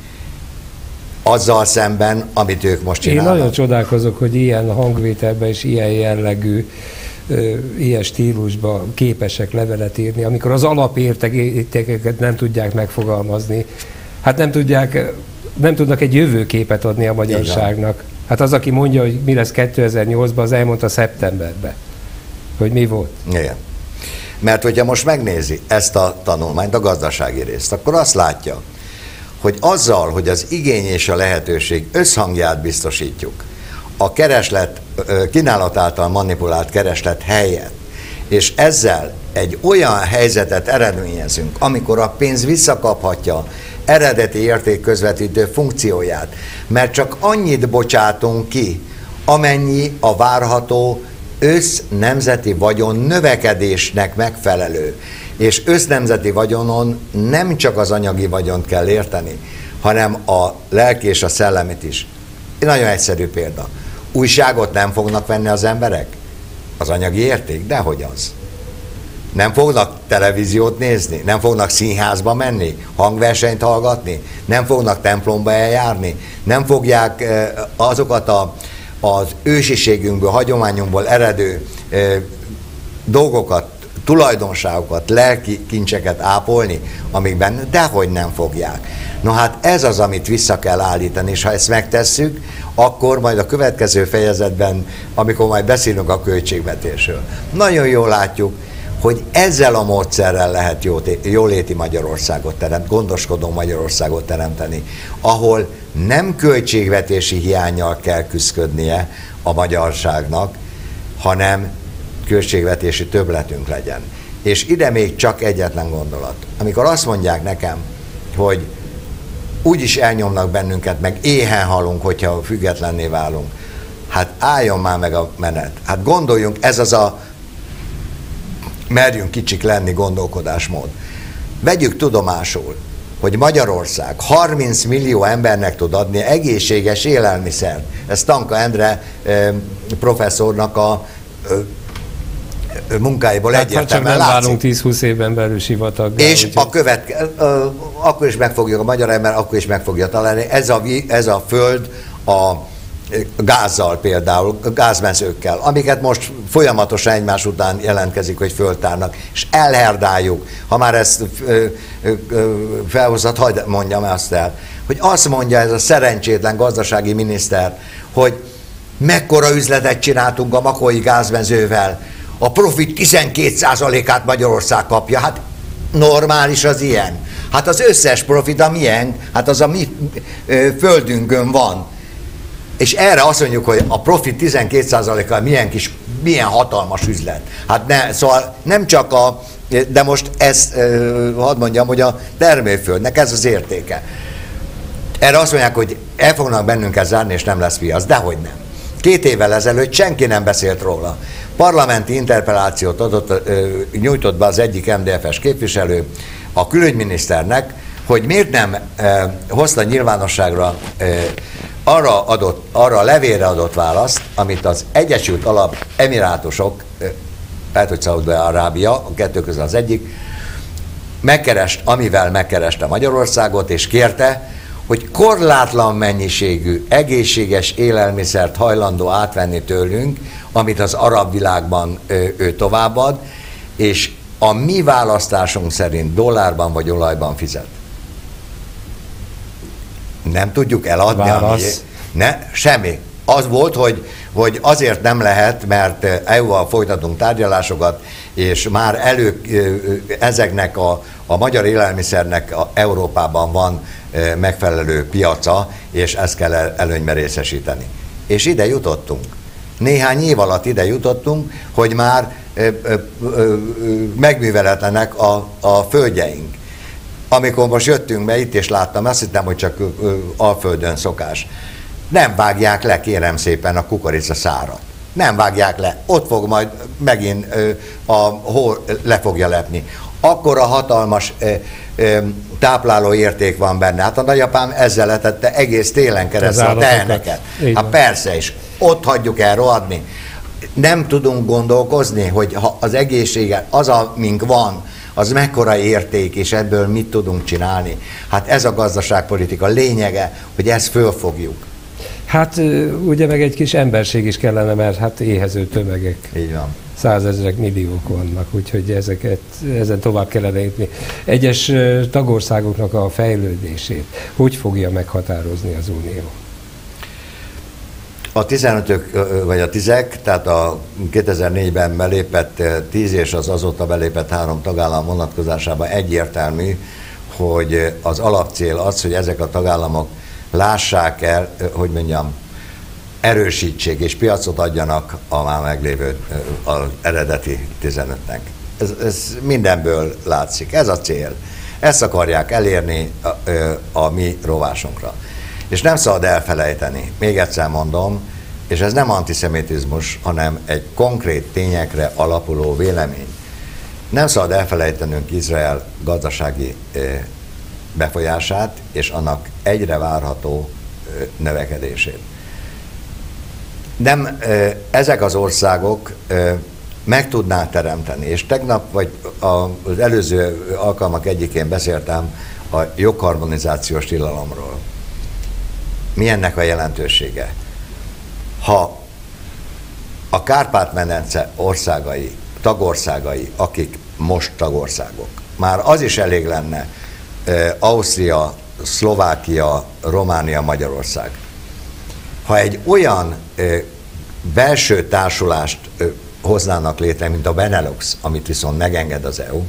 S2: Azzal szemben, amit ők most csinálnak.
S1: Én nagyon csodálkozok, hogy ilyen hangvételben és ilyen jellegű, ilyen stílusban képesek levelet írni, amikor az alapértékeket nem tudják megfogalmazni. Hát nem tudnak egy jövőképet adni a magyarságnak. Hát az, aki mondja, hogy mi lesz 2008-ban, az elmondta szeptemberben, hogy mi volt.
S2: Igen. Mert hogyha most megnézi ezt a tanulmányt, a gazdasági részt, akkor azt látja, hogy azzal, hogy az igény és a lehetőség összhangját biztosítjuk, a kereslet, kínálat által manipulált kereslet helyett, és ezzel egy olyan helyzetet eredményezünk, amikor a pénz visszakaphatja eredeti értékközvetítő funkcióját, mert csak annyit bocsátunk ki, amennyi a várható össznemzeti vagyon növekedésnek megfelelő. És össznemzeti vagyonon nem csak az anyagi vagyont kell érteni, hanem a lelki és a szellemit is. Egy nagyon egyszerű példa. Újságot nem fognak venni az emberek? Az anyagi érték? Dehogy az. Nem fognak televíziót nézni? Nem fognak színházba menni? Hangversenyt hallgatni? Nem fognak templomba eljárni? Nem fogják azokat az ősiségünkből, hagyományunkból eredő dolgokat, tulajdonságokat, lelki kincseket ápolni, amik benne, dehogy nem fogják. No hát ez az, amit vissza kell állítani, és ha ezt megtesszük, akkor majd a következő fejezetben, amikor majd beszélünk a költségvetésről, nagyon jól látjuk, hogy ezzel a módszerrel lehet jóléti Magyarországot teremteni, gondoskodó Magyarországot teremteni, ahol nem költségvetési hiánnyal kell küszködnie a magyarságnak, hanem költségvetési többletünk legyen. És ide még csak egyetlen gondolat. Amikor azt mondják nekem, hogy úgyis elnyomnak bennünket, meg éhen halunk, hogyha függetlenné válunk, hát álljon már meg a menet. Hát gondoljunk, ez az a merjünk kicsik lenni gondolkodásmód. Vegyük tudomásul, hogy Magyarország 30 millió embernek tud adni egészséges élelmiszert. Ez Tanka Endre professzornak a munkáiból egyértelműen látszik.
S1: Nem várunk 10-20 évben belül sivataggal.
S2: És akkor is megfogjuk a magyar ember, akkor is meg fogja találni. Ez a föld a gázzal például, gázmezőkkel, amiket most folyamatosan egymás után jelentkezik, hogy föltárnak, és elherdáljuk. Ha már ezt felhozhat, hagyd mondjam ezt el, hogy azt mondja ez a szerencsétlen gazdasági miniszter, hogy mekkora üzletet csináltunk a makói gázmezővel, a profit 12%-át Magyarország kapja. Hát normális az ilyen. Hát az összes profit a miénk, hát az a mi földünkön van. És erre azt mondjuk, hogy a profit 12%-a milyen hatalmas üzlet. Hát szóval nem csak de most ezt hadd mondjam, hogy a termőföldnek ez az értéke. Erre azt mondják, hogy el fognak bennünket zárni, és nem lesz piac. Dehogy nem. 2 évvel ezelőtt senki nem beszélt róla. Parlamenti interpellációt nyújtott be az egyik MDF-es képviselő a külügyminiszternek, hogy miért nem hozta nyilvánosságra arra a levélre adott választ, amit az Egyesült Arab Emirátusok, lehet, hogy Szaúd-Arábia, a kettő közül az egyik, amivel megkereste Magyarországot, és kérte, hogy korlátlan mennyiségű egészséges élelmiszert hajlandó átvenni tőlünk, amit az arab világban ő továbbad, és a mi választásunk szerint dollárban vagy olajban fizet. Nem tudjuk eladni. Semmi. Az volt, hogy azért nem lehet, mert EU-val folytatunk tárgyalásokat, és már ezeknek a magyar élelmiszernek Európában van megfelelő piaca, és ezt kell előnyben részesíteni. És ide jutottunk. Néhány év alatt ide jutottunk, hogy már megműveletlenek a földjeink. Amikor most jöttünk be itt, és láttam, azt hittem, hogy csak Alföldön szokás. Nem vágják le, kérem szépen, a kukorica szárat. Nem vágják le. Ott fog majd megint a hó le fogja lepni. Akkora hatalmas tápláló érték van benne. Hát a nagyapám ezzel letette egész télen keresztül a teheneket. Hát persze is. Ott hagyjuk el rohadni. Nem tudunk gondolkozni, hogy ha az egészséget, az, amink van, az mekkora érték, és ebből mit tudunk csinálni. Hát ez a gazdaságpolitika lényege, hogy ezt fölfogjuk.
S1: Hát ugye meg egy kis emberség is kellene, mert hát éhező tömegek.
S2: Így van.
S1: 100 000, milliók vannak, úgyhogy ezen tovább kellene jutni. Egyes tagországoknak a fejlődését hogy fogja meghatározni az Unió?
S2: A 15-ök, vagy a 10-ek, tehát a 2004-ben belépett 10 és az azóta belépett 3 tagállam vonatkozásában egyértelmű, hogy az alapcél az, hogy ezek a tagállamok lássák el, hogy mondjam, erősítsék és piacot adjanak a már meglévő, az eredeti 15-nek. Ez mindenből látszik. Ez a cél. Ezt akarják elérni a mi rovásunkra. És nem szabad elfelejteni, még egyszer mondom, és ez nem antiszemitizmus, hanem egy konkrét tényekre alapuló vélemény. Nem szabad elfelejtenünk Izrael gazdasági befolyását és annak egyre várható növekedését. Nem, ezek az országok meg tudnák teremteni, és tegnap, vagy az előző alkalmak egyikén beszéltem a jogharmonizációs tilalomról. Mi ennek a jelentősége? Ha a Kárpát-medence országai, tagországai, akik most tagországok, már az is elég lenne, Ausztria, Szlovákia, Románia, Magyarország. Ha egy olyan belső társulást hoznának létre, mint a Benelux, amit viszont megenged az EU,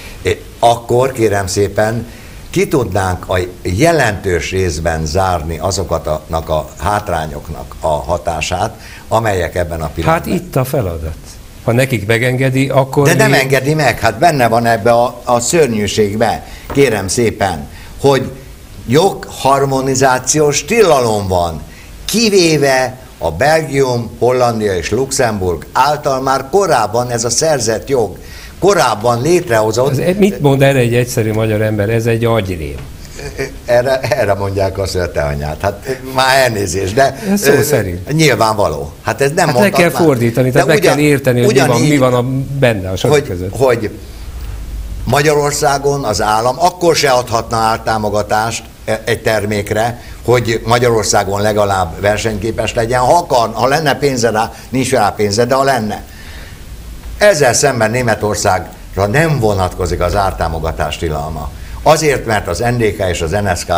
S2: akkor kérem szépen tudnánk a jelentős részben zárni azoknak a hátrányoknak a hatását, amelyek ebben a pillanatban.
S1: Hát itt a feladat. Ha nekik megengedi, akkor...
S2: De nem engedi meg, hát benne van ebbe a szörnyűségbe, kérem szépen, hogy jogharmonizációs tilalom van, kivéve a Belgium, Hollandia és Luxemburg által már korábban ez a szerzett jog, korábban létrehozott...
S1: Mit mond erre egy egyszerű magyar ember? Ez egy agyrém.
S2: Erre mondják azt, hogy a te anyád. Hát már elnézést, de
S1: szó szerint.
S2: Nyilvánvaló. Hát ez nem
S1: mondhatnám. Le kell fordítani, tehát meg kell érteni, hogy mi van benne a sorok között.
S2: Hogy Magyarországon az állam akkor se adhatna ártámogatást egy termékre, hogy Magyarországon legalább versenyképes legyen, ha lenne pénze rá, nincs rá pénze, de ha lenne. Ezzel szemben Németországra nem vonatkozik az ártámogatás tilalma. Azért, mert az NDK és az NSK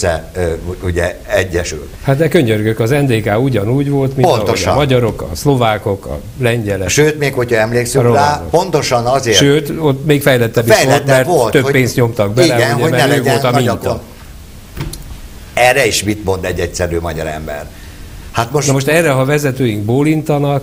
S2: ugye egyesült.
S1: Hát de könyörgök, az NDK ugyanúgy volt, mint a magyarok, a szlovákok, a lengyelek.
S2: Sőt, még hogyha emlékszünk rá, pontosan azért...
S1: Sőt, ott még fejlettebb is volt, mert több pénzt nyomtak bele,
S2: igen,
S1: ugye,
S2: hogy
S1: mert ő volt a minta.
S2: Erre is mit mond egy egyszerű magyar ember? Hát
S1: most... Na most erre, ha vezetőink bólintanak,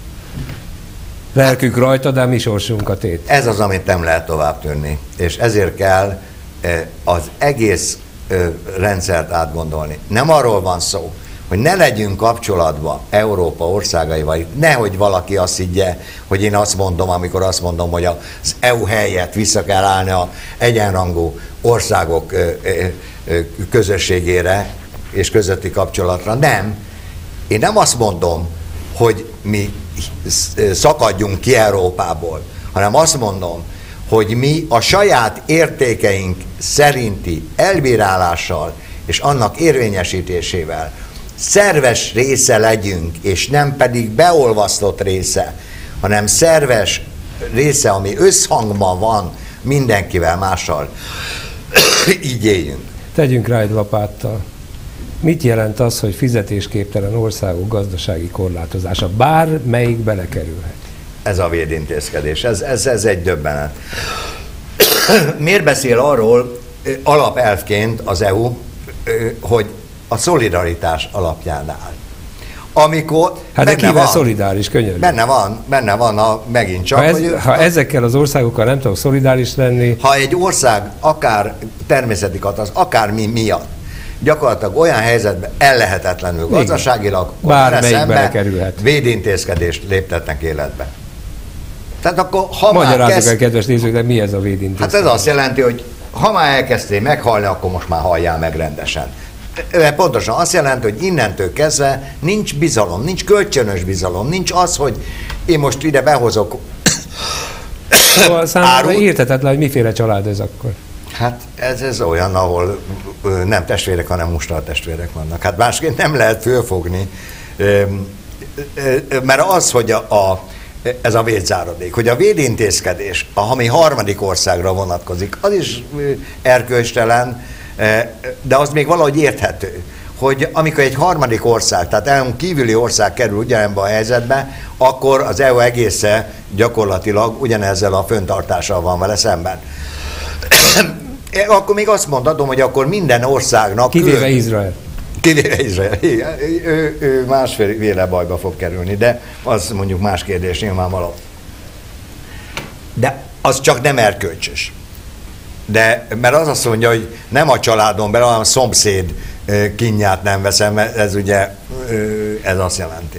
S1: lelkük rajta, de mi sorsunk a tét.
S2: Ez az, amit nem lehet tovább tűnni. És ezért kell az egész rendszert átgondolni. Nem arról van szó, hogy ne legyünk kapcsolatban Európa országaival. Nehogy valaki azt higgye, hogy én azt mondom, amikor azt mondom, hogy az EU helyett vissza kell állni az egyenrangú országok közösségére és közötti kapcsolatra. Nem. Én nem azt mondom, hogy mi szakadjunk ki Európából, hanem azt mondom, hogy mi a saját értékeink szerinti elbírálással és annak érvényesítésével szerves része legyünk, és nem pedig beolvasztott része, hanem szerves része, ami összhangban van mindenkivel mással. Így éljünk.
S1: Tegyünk rá egy lapáttal. Mit jelent az, hogy fizetésképtelen országok gazdasági korlátozása? Bármelyik belekerülhet.
S2: Ez a védintézkedés. Ez egy döbbenet. Miért beszél arról alapelvként az EU, hogy a szolidaritás alapján áll? Amikor
S1: hát de kivel szolidáris, könyörű?
S2: Benne van megint csak,
S1: ha ezekkel az országokkal nem tudok szolidáris lenni.
S2: Ha egy ország akár természeti katasztrófa, akár mi miatt gyakorlatilag olyan helyzetben ellehetetlenül gazdaságilag,
S1: bármelyik belekerülhet.
S2: Védintézkedést léptetnek életbe. Tehát akkor, ha
S1: magyarázzuk el, kedves nézőknek, mi ez a védintézkedés?
S2: Hát ez azt jelenti, hogy ha már elkezdtél meghalni, akkor most már halljál meg rendesen. Pontosan azt jelenti, hogy innentől kezdve nincs bizalom, nincs kölcsönös bizalom, nincs az, hogy én most ide behozok
S1: szóval számomra érthetetlen, hogy miféle család ez akkor.
S2: Hát ez olyan, ahol nem testvérek, hanem mustaltestvérek vannak. Hát másként nem lehet fölfogni, mert az, hogy ez a védzáradék, hogy a védintézkedés, ami harmadik országra vonatkozik, az is erkölcstelen, de az még valahogy érthető, hogy amikor egy harmadik ország, tehát EU kívüli ország kerül ugyanebben a helyzetbe, akkor az EU egésze gyakorlatilag ugyanezzel a föntartással van vele szemben. Akkor még azt mondhatom, hogy akkor minden országnak...
S1: Kivéve Izrael.
S2: Kivéve Izrael. Ő másféle bajba fog kerülni, de az mondjuk más kérdés nyilvánvaló. De az csak nem erkölcsös. Mert az azt mondja, hogy nem a családon belül, hanem a szomszéd kínját nem veszem, ez ugye, ez azt jelenti.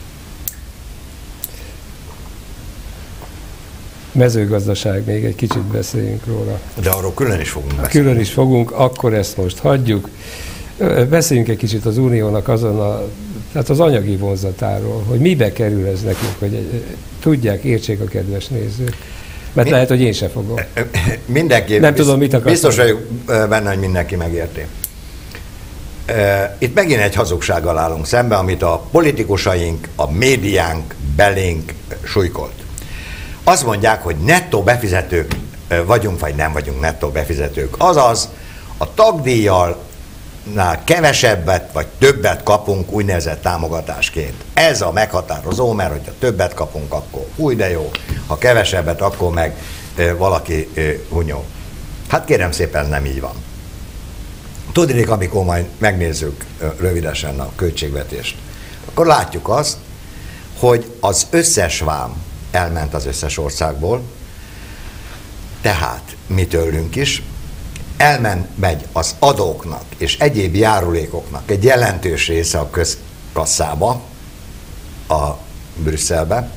S1: Mezőgazdaság, még egy kicsit beszéljünk róla.
S2: De arról külön is fogunk beszélni.
S1: Külön is fogunk, akkor ezt most hagyjuk. Beszéljünk egy kicsit az Uniónak tehát az anyagi vonzatáról, hogy mibe kerül ez nekünk, hogy tudják, értsék a kedves nézők. Mert lehet, hogy én sem fogom.
S2: Mindenki,
S1: nem tudom, mit akartam.
S2: Biztos vagyok benne, hogy mindenki megérti. Itt megint egy hazugsággal állunk szembe, amit a politikusaink, a médiánk belénk súlykolt. Azt mondják, hogy nettó befizetők vagyunk, vagy nem vagyunk nettó befizetők. Azaz, a tagdíjjal kevesebbet vagy többet kapunk úgynevezett támogatásként. Ez a meghatározó, mert hogyha többet kapunk, akkor húj de jó, ha kevesebbet, akkor meg valaki hunyó. Hát kérem szépen, nem így van. Tudnék, amikor majd megnézzük rövidesen a költségvetést, akkor látjuk azt, hogy az összes vám elment az összes országból, tehát mi tőlünk is, megy az adóknak és egyéb járulékoknak egy jelentős része a közkasszába, a Brüsszelbe,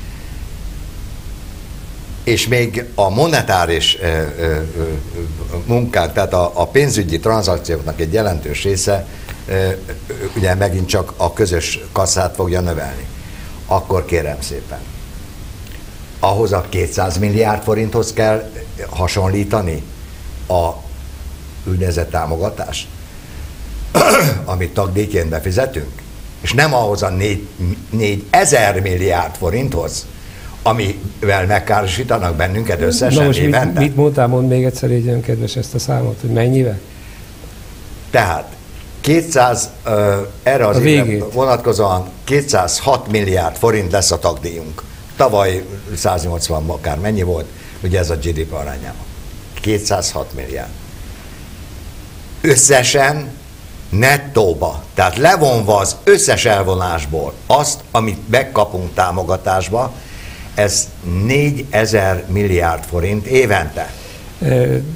S2: és még a monetáris munkák, tehát a pénzügyi tranzakcióknak egy jelentős része ugye megint csak a közös kasszát fogja növelni. Akkor kérem szépen, ahhoz a 200 milliárd forinthoz kell hasonlítani a úgynevezett támogatást, amit tagdíjként befizetünk, és nem ahhoz a 4000 milliárd forinthoz, amivel megkárosítanak bennünket összesen évente.
S1: Mit mondtál, mondd még egyszer, legyen kedves ezt a számot, hogy mennyivel?
S2: Tehát 200, erre az évre vonatkozóan 206 milliárd forint lesz a tagdíjunk. Tavaly 180 akár mennyi volt, ugye ez a GDP arányában. 206 milliárd. Összesen nettóba, tehát levonva az összes elvonásból azt, amit megkapunk támogatásba, ez 4000 milliárd forint évente.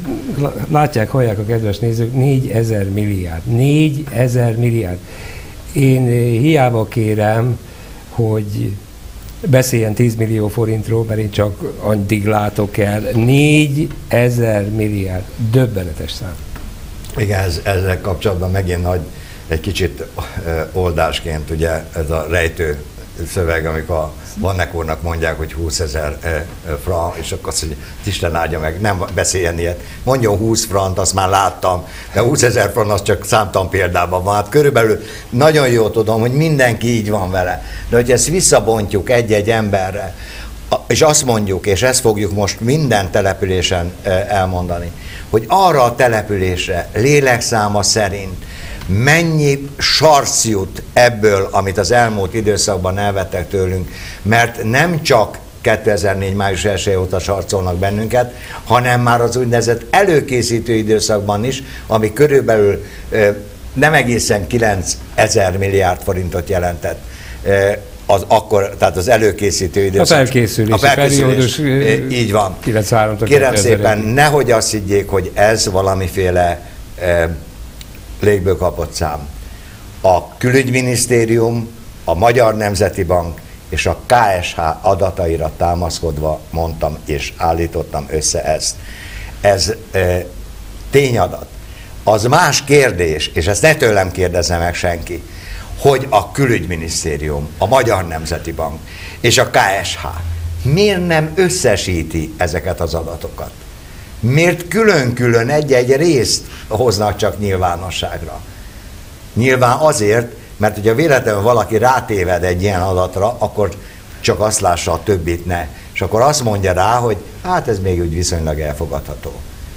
S1: Látják, hallják a kedves nézők, 4000 milliárd. 4000 milliárd. Én hiába kérem, hogy beszéljen 10 millió forintról, mert én csak addig látok el. 4000 milliárd, döbbenetes szám.
S2: Igen, ezzel kapcsolatban megint nagy, egy kicsit oldásként ugye ez a rejtő szöveg, amikor a Vannek úrnak mondják, hogy 20 000 franc, és akkor azt mondja, Isten áldja meg, nem beszéljen ilyet. Mondjon 20 frant, azt már láttam, de 20 000 franc az csak számtalan példában van. Hát körülbelül nagyon jól tudom, hogy mindenki így van vele. De hogy ezt visszabontjuk egy-egy emberre, és azt mondjuk, és ezt fogjuk most minden településen elmondani, hogy arra a településre lélekszáma szerint mennyi sarc jut ebből, amit az elmúlt időszakban elvettek tőlünk, mert nem csak 2004. május 1 óta sarcolnak bennünket, hanem már az úgynevezett előkészítő időszakban is, ami körülbelül nem egészen 9000 milliárd forintot jelentett. Tehát az előkészítő időszak.
S1: A felkészülési periódus.
S2: Így van.
S1: 93-tól
S2: Kérem szépen, nehogy azt higgyék, hogy ez valamiféle légből kapott szám. A Külügyminisztérium, a Magyar Nemzeti Bank és a KSH adataira támaszkodva mondtam és állítottam össze ezt. Ez tényadat. Az más kérdés, és ezt ne tőlem kérdezze meg senki, hogy a Külügyminisztérium, a Magyar Nemzeti Bank és a KSH miért nem összesíti ezeket az adatokat? Miért külön-külön egy-egy részt hoznak csak nyilvánosságra? Nyilván azért, mert hogyha véletlenül valaki rátéved egy ilyen adatra, akkor csak azt lássa, a többit ne. És akkor azt mondja rá, hogy hát ez még úgy viszonylag elfogadható.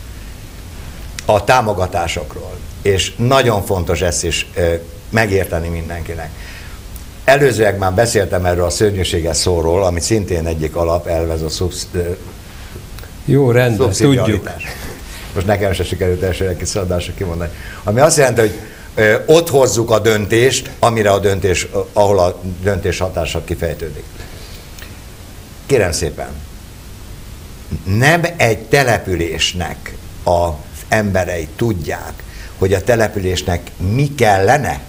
S2: A támogatásokról. És nagyon fontos ezt is megérteni mindenkinek. Előzőleg már beszéltem erről a szörnyűséges szóról, ami szintén egyik alapelv, ez a
S1: jó, rendben, tudjuk.
S2: Most nekem se sikerült első kiszadásra kimondani. Ami azt jelenti, hogy ott hozzuk a döntést, ahol a döntés hatása kifejtődik. Kérem szépen, nem egy településnek az emberei tudják, hogy a településnek mi kellene,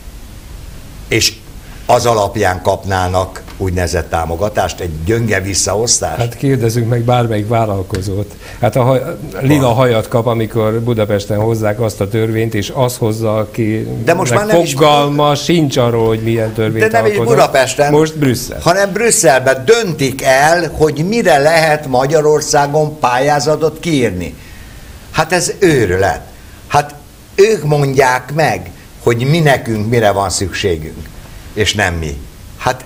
S2: és az alapján kapnának úgynevezett támogatást, egy gyönge visszaosztást?
S1: Hát kérdezzünk meg bármelyik vállalkozót. Hát a lila hajat kap, amikor Budapesten hozzák azt a törvényt, és az hozza ki,
S2: de most már nem
S1: fogalma sincs arról, hogy milyen törvényt
S2: de nem is Budapesten,
S1: most Brüsszel.
S2: Hanem Brüsszelben döntik el, hogy mire lehet Magyarországon pályázatot kiírni. Hát ez őrület. Hát ők mondják meg, hogy mi nekünk mire van szükségünk, és nem mi. Hát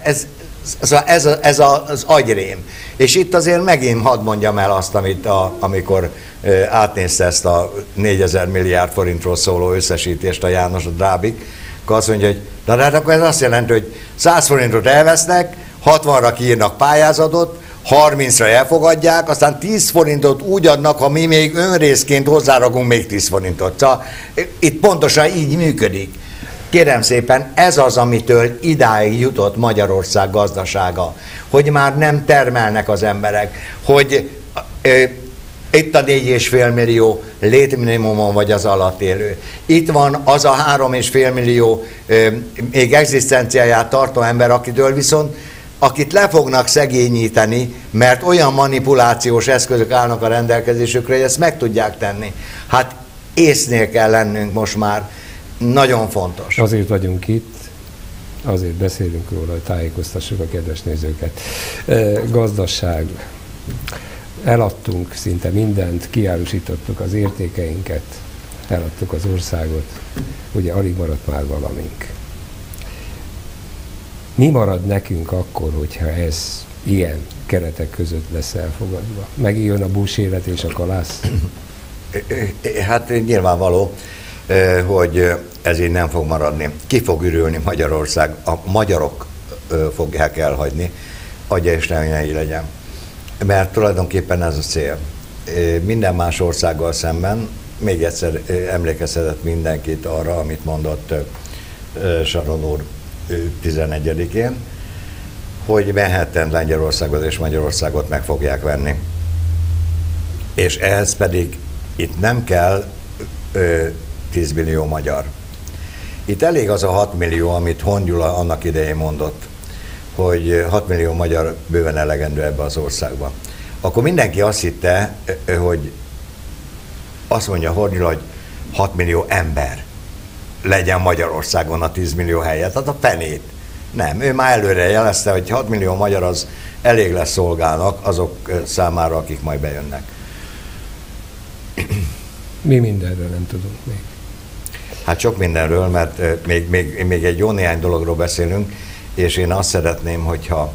S2: ez az agyrém. És itt azért megint hadd mondjam el azt, amikor átnézte ezt a 4000 milliárd forintról szóló összesítést a János a Drábik, akkor azt mondja, hogy de hát akkor ez azt jelenti, hogy 100 forintot elvesznek, 60-ra kiírnak pályázatot, 30-ra elfogadják, aztán 10 forintot úgy adnak, ha mi még önrészként hozzárakunk még 10 forintot. Szóval itt pontosan így működik. Kérem szépen, ez az, amitől idáig jutott Magyarország gazdasága, hogy már nem termelnek az emberek, hogy itt a 4,5 millió létminimumon vagy az alatt élő. Itt van az a 3,5 millió még egzisztenciáját tartó ember, akit le fognak szegényíteni, mert olyan manipulációs eszközök állnak a rendelkezésükre, hogy ezt meg tudják tenni. Hát észnél kell lennünk most már. Nagyon fontos.
S1: Azért vagyunk itt, azért beszélünk róla, hogy tájékoztassuk a kedves nézőket. Gazdaság. Eladtunk szinte mindent, kiárusítottuk az értékeinket, eladtuk az országot, ugye alig maradt már valamink. Mi marad nekünk akkor, hogyha ez ilyen keretek között lesz elfogadva? Megijön a búsélet és a kalász?
S2: Hát nyilvánvaló, hogy ez így nem fog maradni. Ki fog ürülni Magyarország? A magyarok fogják elhagyni, adja Isten, így legyen. Mert tulajdonképpen ez a cél. Minden más országgal szemben, még egyszer emlékeztetett mindenkit arra, amit mondott Saron úr 11-én, hogy Manhattan, Lengyelországot és Magyarországot meg fogják venni. És ehhez pedig itt nem kell 10 millió magyar. Itt elég az a 6 millió, amit Hon Gyula annak idején mondott, hogy 6 millió magyar bőven elegendő ebbe az országba. Akkor mindenki azt hitte, hogy azt mondja Hon Gyula, hogy 6 millió ember legyen Magyarországon a 10 millió helyet, tehát a fenét. Nem, ő már előre jelezte, hogy 6 millió magyar az elég lesz szolgálnak azok számára, akik majd bejönnek.
S1: Mi mindenről nem tudunk még.
S2: Hát sok mindenről, mert még egy jó néhány dologról beszélünk, és én azt szeretném, hogyha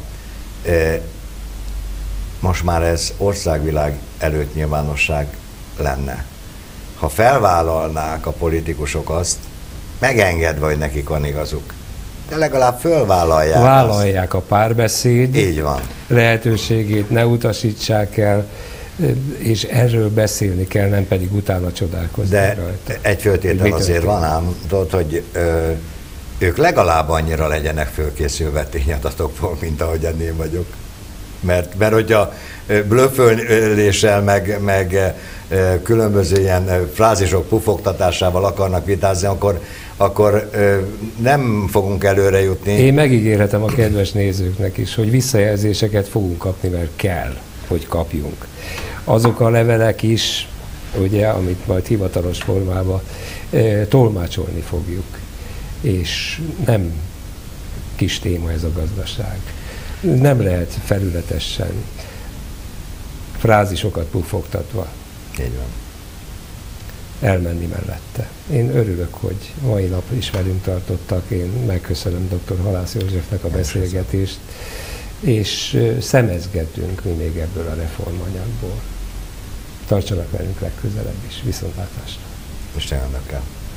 S2: most már ez országvilág előtt nyilvánosság lenne. Ha felvállalnák a politikusok azt, megengedve, hogy nekik van igazuk, de legalább fölvállalják.
S1: Vállalják a párbeszéd
S2: Így van.
S1: lehetőségét, ne utasítsák el, és erről beszélni kell, nem pedig utána csodálkozni
S2: De
S1: rajta.
S2: egy föltétel azért van ám, tudod, hogy ők legalább annyira legyenek fölkészülve tényadatokból, mint ahogyan én vagyok. Mert hogyha blöfföléssel, meg különböző ilyen frázisok pufogtatásával akarnak vitázni, akkor nem fogunk előre jutni.
S1: Én megígérhetem a kedves nézőknek is, hogy visszajelzéseket fogunk kapni, mert kell, hogy kapjunk. Azok a levelek is, ugye, amit majd hivatalos formában tolmácsolni fogjuk. És nem kis téma ez a gazdaság. Nem lehet felületesen frázisokat pufogtatva
S2: Így van.
S1: elmenni mellette. Én örülök, hogy mai nap is velünk tartottak. Én megköszönöm dr. Halász Józsefnek a beszélgetést, és szemezgetünk mi még ebből a reformanyagból. Tartsanak velünk legközelebb is. Viszontlátásra!
S2: Isten önökkel.